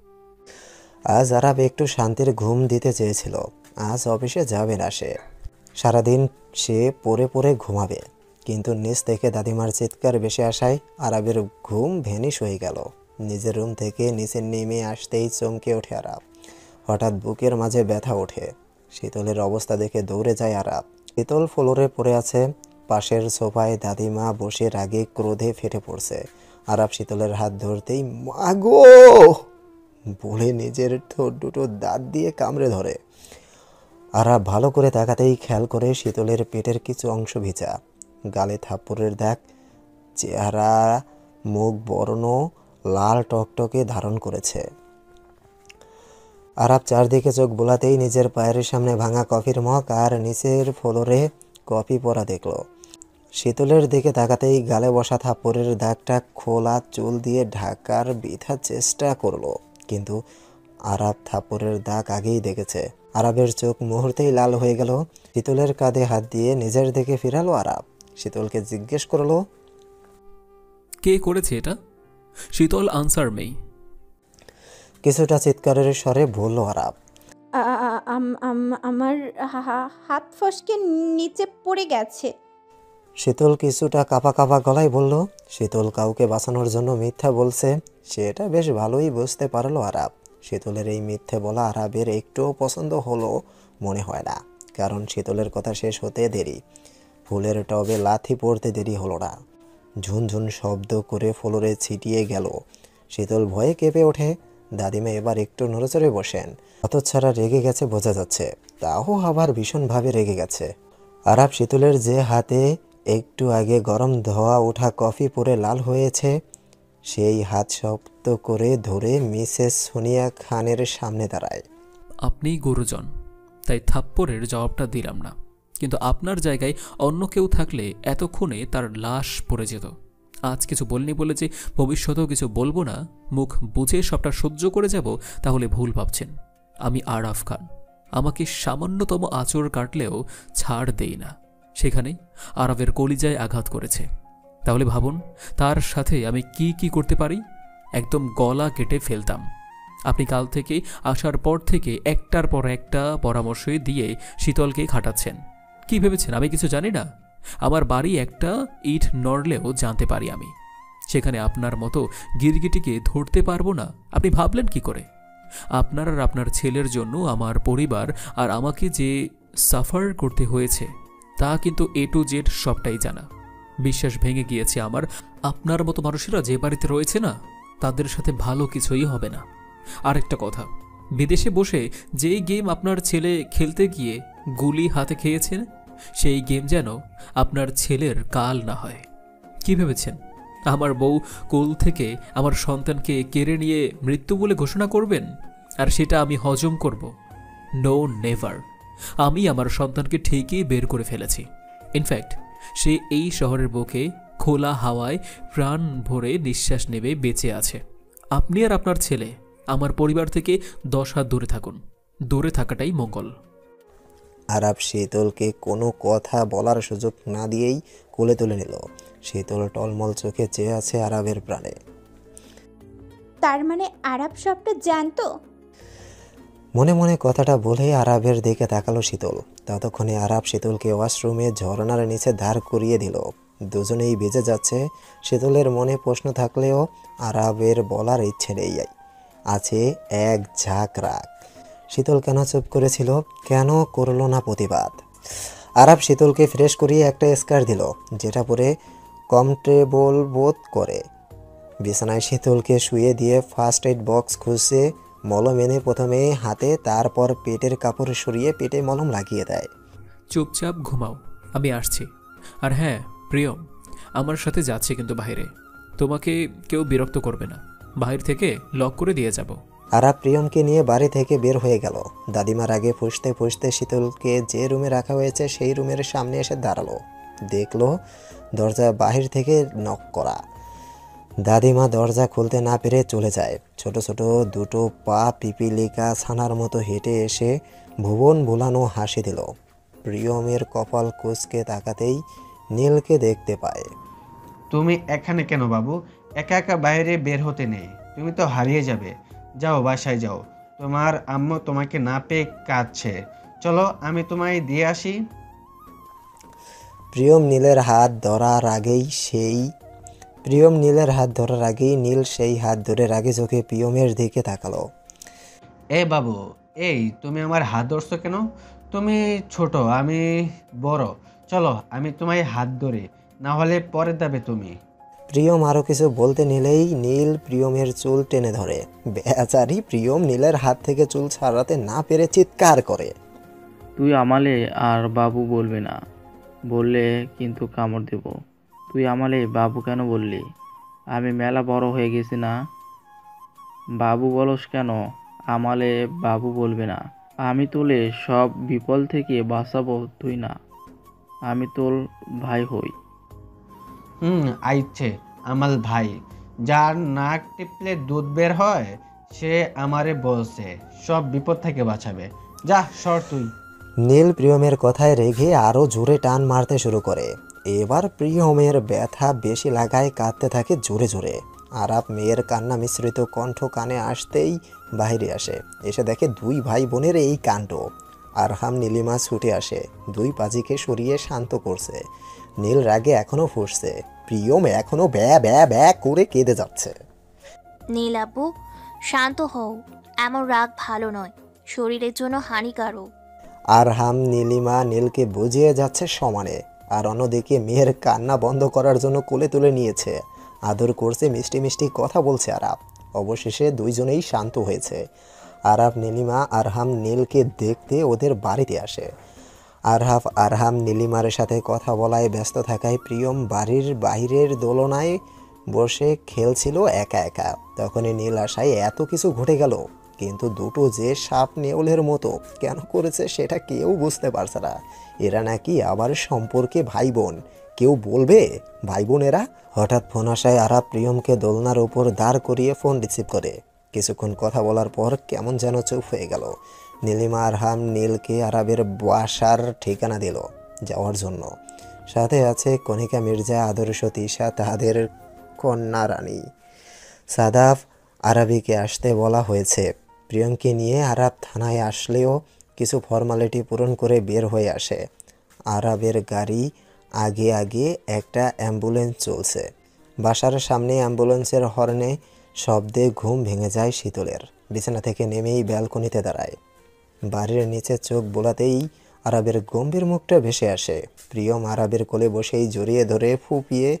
আজ আরাব একটু শান্তির ঘুম দিতে চেয়েছিল। আজ অফিসে যাবে না সে। সারাদিন সে পড়ে পড়ে ঘুমাবে, কিন্তু নিচ থেকে দাদিমার চিৎকার ভেসে আসায় আরাবের ঘুম ভ্যানিশ হয়ে গেল। নিজের রুম থেকে নিচে নেমে আসতেই চমকে ওঠে আরাপ। হঠাৎ বুকের মাঝে ব্যথা ওঠে। শীতলের অবস্থা দেখে দৌড়ে যায় আরাপ। শীতল ফ্লোরে পড়ে আছে। পাশের সোফায় দাদিমা বসে রাগে ক্রোধে ফেটে পড়ছে। আরাপ শীতলের হাত ধরতেই মাগো বলে নিজের ঠোঁট দুটো দাঁত দিয়ে কামড়ে ধরে। আরাপ ভালো করে তাকাতেই খেয়াল করে শীতলের পেটের কিছু অংশ ভিজা, গালে থাপ্পড়ের দাগ, চেহারা মুখ বর্ণ লাল টকটকে ধারণ করেছে। আরাপ চারদিকে চোখ বোলাতেই নিজের পায়ের সামনে ভাঙা কফির মগ আর নিচের ফ্লোরে কফি পড়া দেখল। শীতলের দিকে তাকাতেই গালে বসা থাপ্পড়ের দাগটা খোলা চুল দিয়ে ঢাকার বৃথা চেষ্টা করলো, কিন্তু আরাপ থাপ্পড়ের দাগ আগেই দেখেছে। আরাপের চোখ মুহূর্তেই লাল হয়ে গেল। শীতলের কাঁধে হাত দিয়ে নিজের দিকে ফিরালো আরাপ। শীতলকে জিজ্ঞেস করলো, কে করেছে এটা? শীতল আনসার মেই। কিছুটা চিৎকারের স্বরে বলল আরাপ। আমার হাত ফসকে নিচে পড়ে গেছে। শীতল কিছুটা কাঁপা কাঁপা গলায় বলল। শীতল কাউকে বাঁচানোর জন্য মিথ্যা বলছে সেটা বেশ ভালোই বুঝতে পারলো আরাপ। শীতলের এই মিথ্যে বলা আরাপের একটুও পছন্দ হলো মনে হয় না, কারণ শীতলের কথা শেষ হতে দেরি। ফুলের টবে লাথি পড়তে দেরি হলো না। ঝুনঝুন শব্দ করে ফ্লোরে ছিটিয়ে গেল। শীতল ভয়ে কেঁপে ওঠে। দাদিমা এবার একটু নড়েচড়ে বসেন। হতচ্ছাড়া রেগে গেছে বোঝা যাচ্ছে, তাও আবার ভীষণভাবে রেগে গেছে। আরাপ শীতলের যে হাতে একটু আগে গরম ধোয়া ওঠা কফি পরে লাল হয়েছে, সেই হাত শক্ত করে ধরে মিসেস সোনিয়া খানের সামনে দাঁড়ায়। আপনি গুরুজন, তাই থাপ্পড়ের জবাবটা দিলাম না, কিন্তু আপনার জায়গায় অন্য কেউ থাকলে এতক্ষণে তার লাশ পড়ে যেত। আজ কিছু বলনি বলে যে ভবিষ্যতেও কিছু বলবো না, মুখ বুঝে সবটা সহ্য করে যাব, তাহলে ভুল ভাবছেন। আমি আরাফ খান। আমাকে সামান্যতম আঁচড় কাটলেও ছাড় দেই না। সেখানেই আরাফের কলিজায় আঘাত করেছে। তাহলে ভাবুন তার সাথে আমি কি কি করতে পারি। একদম গলা কেটে ফেলতাম। আপনি কাল থেকে আসার পর থেকে একটার পর একটা পরামর্শই দিয়ে শীতলকে খাটাচ্ছেন। কি ভেবেছেন আমি কিছু জানি না? আমার বাড়ি একটা ইট নড়লেও জানতে পারি আমি। সেখানে আপনার মতো গিরগিটিকে ধরতে পারবো না? আপনি ভাবলেন কি করে? আপনার আর আপনার ছেলের জন্য আমার পরিবার আর আমাকে যে সাফার করতে হয়েছে তা কিন্তু A to Z সবটাই জানা। বিশ্বাস ভেঙে গিয়েছে আমার। আপনার মতো মানুষেরা যে বাড়িতে রয়েছে না, তাদের সাথে ভালো কিছুই হবে না। আরেকটা কথা, বিদেশে বসে যেই গেম আপনার ছেলে খেলতে গিয়ে গুলি হাতে খেয়েছেন, সেই গেম যেন আপনার ছেলের কাল না হয়। কি ভেবেছেন আমার বউ কোল থেকে আমার সন্তানকে কেড়ে নিয়ে মৃত্যু বলে ঘোষণা করবেন আর সেটা আমি হজম করব? No never. আমি আমার সন্তানকে ঠিকই বের করে ফেলেছি। ইনফ্যাক্ট সে এই শহরের বুকে খোলা হাওয়ায় প্রাণ ভরে নিঃশ্বাস নেবে বেঁচে আছে। আপনি আর আপনার ছেলে আমার পরিবার থেকে 10 হাত দূরে থাকুন। দূরে থাকাটাই মঙ্গল। আরাপ শীতলকে কোনো কথা বলার সুযোগ না দিয়েই কোলে তুলে নিল। শীতল টলমল চোখে চেয়ে আছে আরাবের প্রাণে। তার মানে আরাব সবটা জানতো? মনে মনে কথাটা বলে আরাবের দিকে তাকালো শীতল। ততক্ষণে আরাব শীতলকে ওয়াশরুমে ঝরনার নিচে দাঁড় করিয়ে দিল। দুজনেই বেজে যাচ্ছে। শীতলের মনে প্রশ্ন থাকলেও আরাবের বলার ইচ্ছে নেই, আছে এক ঝাঁক রাগ। শীতল কেন চুপ করেছিল, কেন করলো না প্রতিবাদ? আরাব শীতলকে ফ্রেশ করিয়ে একটা স্কার্ট দিল, যেটা পরে কমফর্টেবল বোধ করে। বিছানায় শীতলকে শুয়ে দিয়ে ফার্স্ট এইড বক্স খুঁজে মলম এনে প্রথমে হাতে, তারপর পেটের কাপড় সরিয়ে পেটে মলম লাগিয়ে দেয়। চুপচাপ ঘুমাও, আমি আসছি। আর হ্যাঁ প্রিয়ম, আমার সাথে যাচ্ছে কিন্তু বাইরে। তোমাকে কেউ বিরক্ত করবে না। বাইরে থেকে লক করে দিয়ে যাব। আরাব প্রিয়মকে নিয়ে বাড়ি থেকে বের হয়ে গেল। দাদিমার আগে ফুঁসতে ফুঁসতে শীতলকে যে রুমে রাখা হয়েছে সেই রুমের সামনে এসে দাঁড়ালো। দেখলো দরজা বাহির থেকে নক করা। দাদিমা দরজা খুলতে না পেরে চলে যায়। ছোট ছোট দুটো পা পিপিলিকা ছানার মতো হেঁটে এসে ভুবন ভুলানো হাসি দিল। প্রিয়মের কপাল কুঁচকে তাকাতেই নীলকে দেখতে পায়। তুমি এখানে কেন বাবু? একা একা বাইরে বের হতে নেই, তুমি তো হারিয়ে যাবে। যাও বাসায় যাও, তোমার আম্মু তোমাকে না পেয়ে কাঁদছে। চলো আমি তোমায় দিয়ে আসি। প্রিয়ম নীলের হাত ধরার আগেই সেই প্রিয়ম নীলের হাত ধরার আগেই নীল সেই হাত ধরে রাগে চোখে প্রিয়মের দিকে তাকালো। এ বাবু, এই তুমি আমার হাত ধরছো কেন? তুমি ছোট, আমি বড়। চলো আমি তোমায় হাত ধরি, না হলে পরে যাবে তুমি। প্রিয়ম আরও কিছু বলতে নিলেই নীল প্রিয়মের চুল টেনে ধরে। বেচারি প্রিয়ম নীলের হাত থেকে চুল ছাড়াতে না পেরে চিৎকার করে। তুই আমালে আর বাবু বলবি না, বললে কিন্তু কামড় দেব। তুই আমালে বাবু কেন বললি? আমি মেলা বড় হয়ে গেছি না? বাবু বলস কেন? আমালে বাবু বলবি না। আমি তোলে সব বিপদ থেকে বাঁচাবো, তুই না। আমি তোর ভাই হই। আইছে আমার ভাই। যার নাক টিপলে দুধ বের হয়, সে আমারে বলছে সব বিপদ থেকে বাঁচাবে। যা সর তুই। নীল প্রিয়মের কথায় রেগে আরও জোরে টান মারতে শুরু করে। এবার প্রিয়মের ব্যথা বেশি লাগায় কাঁদতে থাকে জোরে জোরে। আরাপ মেয়ের কান্না মিশ্রিত কণ্ঠ কানে আসতেই বাইরে আসে। এসে দেখে দুই ভাই বোনের এই কাণ্ড। আরহাম নীলিমা ছুটে আসে, দুই পাজিকে সরিয়ে শান্ত করছে। নীল রাগে এখনও ফুঁসছে, প্রিয়ম এখনও ব্যা ব্যা ব্যা করে কেঁদে যাচ্ছে। নীল আব্বু, শান্ত হও। এমন রাগ ভালো নয়, শরীরের জন্য হানিকারক। আরহাম নীলিমা নীলকে বুঝিয়ে যাচ্ছে সমানে। আর অন্যদিকে মেয়ের কান্না বন্ধ করার জন্য কোলে তুলে নিয়েছে, আদর করছে, মিষ্টি মিষ্টি কথা বলছে আরাপ। অবশেষে দুইজনেই শান্ত হয়েছে। আরাপ নীলিমা আরহাম নীলকে দেখতে ওদের বাড়িতে আসে। আরহাম নীলিমার সাথে কথা বলায় ব্যস্ত থাকায় প্রিয়ম বাড়ির বাইরের দোলনায় বসে খেলছিল একা একা। তখনই নীল আসায় এত কিছু ঘটে গেল, কিন্তু দুটো যে সাপ নেউলের মতো কেন করেছে সেটা কেউ বুঝতে পারছে না। এরা নাকি আবার সম্পর্কে ভাই বোন, কেউ বলবে ভাই বোন এরা? হঠাৎ ফোন আসায় আরাপ প্রিয়মকে দোলনার উপর দাঁড় করিয়ে ফোন রিসিভ করে। কিছুক্ষণ কথা বলার পর কেমন যেন চুপ হয়ে গেল। নীলিমা আরহাম নীলকে আরবের বাসার ঠিকানা দিল যাওয়ার জন্য। সাথে আছে কণিকা মির্জা, আদর্শ, তিশা, তাদের কন্যা রানী। সাদাফ আরবিকে আসতে বলা হয়েছে। প্রিয়মকে নিয়ে আরব থানায় আসলেও কিছু ফর্মালিটি পূরণ করে বের হয়ে আসে। আরবের গাড়ি আগে আগে একটা অ্যাম্বুলেন্স চলছে। বাসার সামনে অ্যাম্বুলেন্সের হর্নে শব্দে ঘুম ভেঙে যায় শীতলের। বিছানা থেকে নেমেই ব্যালকনিতে দাঁড়ায়। বাড়ির নিচে চোখ বোলাতেই আরবের গম্ভীর মুখটা ভেসে আসে। প্রিয়ম আরবের কোলে বসেই জড়িয়ে ধরে ফুপিয়ে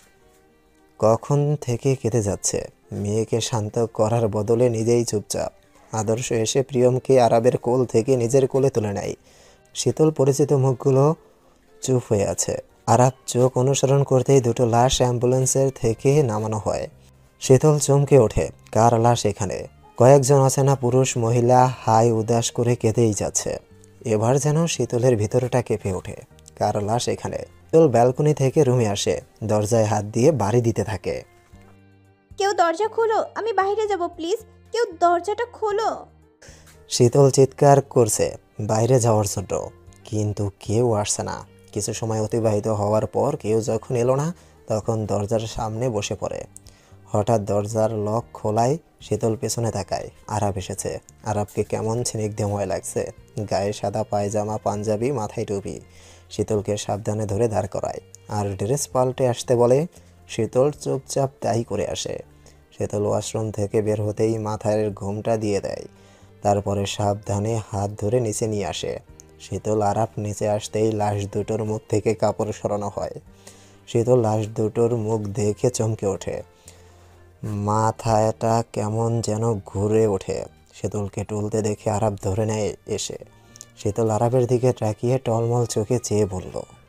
কখন থেকে কেঁদে যাচ্ছে। মেয়েকে শান্ত করার বদলে নিজেই চুপচাপ। আদর্শ এসে প্রিয়মকে আরবের কোল থেকে নিজের কোলে তুলে নেয়। শীতল পরিচিত মুখগুলো চুপ হয়ে আছে। আরব চোখ অনুসরণ করতেই দুটো লাশ অ্যাম্বুলেন্সের থেকে নামানো হয়। শীতল চমকে ওঠে, কার লাশ এখানে? কয়েকজন অচেনা পুরুষ মহিলা হাই উদাস করে কেঁদেই যাচ্ছে। এবার যেন শীতলের ভিতরটা কেঁপে ওঠে, কার লাশ এখানে? শীতল ব্যালকনি থেকে রুমে আসে, দরজায় হাত দিয়ে বাড়ি দিতে থাকে। কেউ দরজা খোলো, আমি বাইরে যাব প্লিজ, কেউ দরজাটা খোলো। শীতল চিৎকার করছে বাইরে যাওয়ার জন্য, কিন্তু কেউ আসছে না। কিছু সময় অতিবাহিত হওয়ার পর কেউ যখন এলো না, তখন দরজার সামনে বসে পড়ে। হঠাৎ দরজার লক খোলায় শীতল পেছনে তাকায়। আরব এসেছে। আরবকে কেমন স্নিগ্ধময় লাগছে। গায়ে সাদা পায়জামা, পাঞ্জাবি, মাথায় টুপি। শীতলকে সাবধানে ধরে দাঁড় করায় আর ড্রেস পাল্টে আসতে বলে। শীতল চুপচাপ তাই করে আসে। শীতল ওয়াশরুম থেকে বের হতেই মাথায় ঘুমটা দিয়ে দেয়। তারপরে সাবধানে হাত ধরে নিচে নিয়ে আসে। শীতল আরব নিচে আসতেই লাশ দুটোর মুখ থেকে কাপড় সরানো হয়। শীতল লাশ দুটোর মুখ দেখে চমকে ওঠে, মাথাটা কেমন যেন ঘুরে ওঠে। শীতলকে টুলতে দেখে আরব ধরে নেয় এসে। শীতল আরবের দিকে তাকিয়ে টলমল চোখে চেয়ে বলল,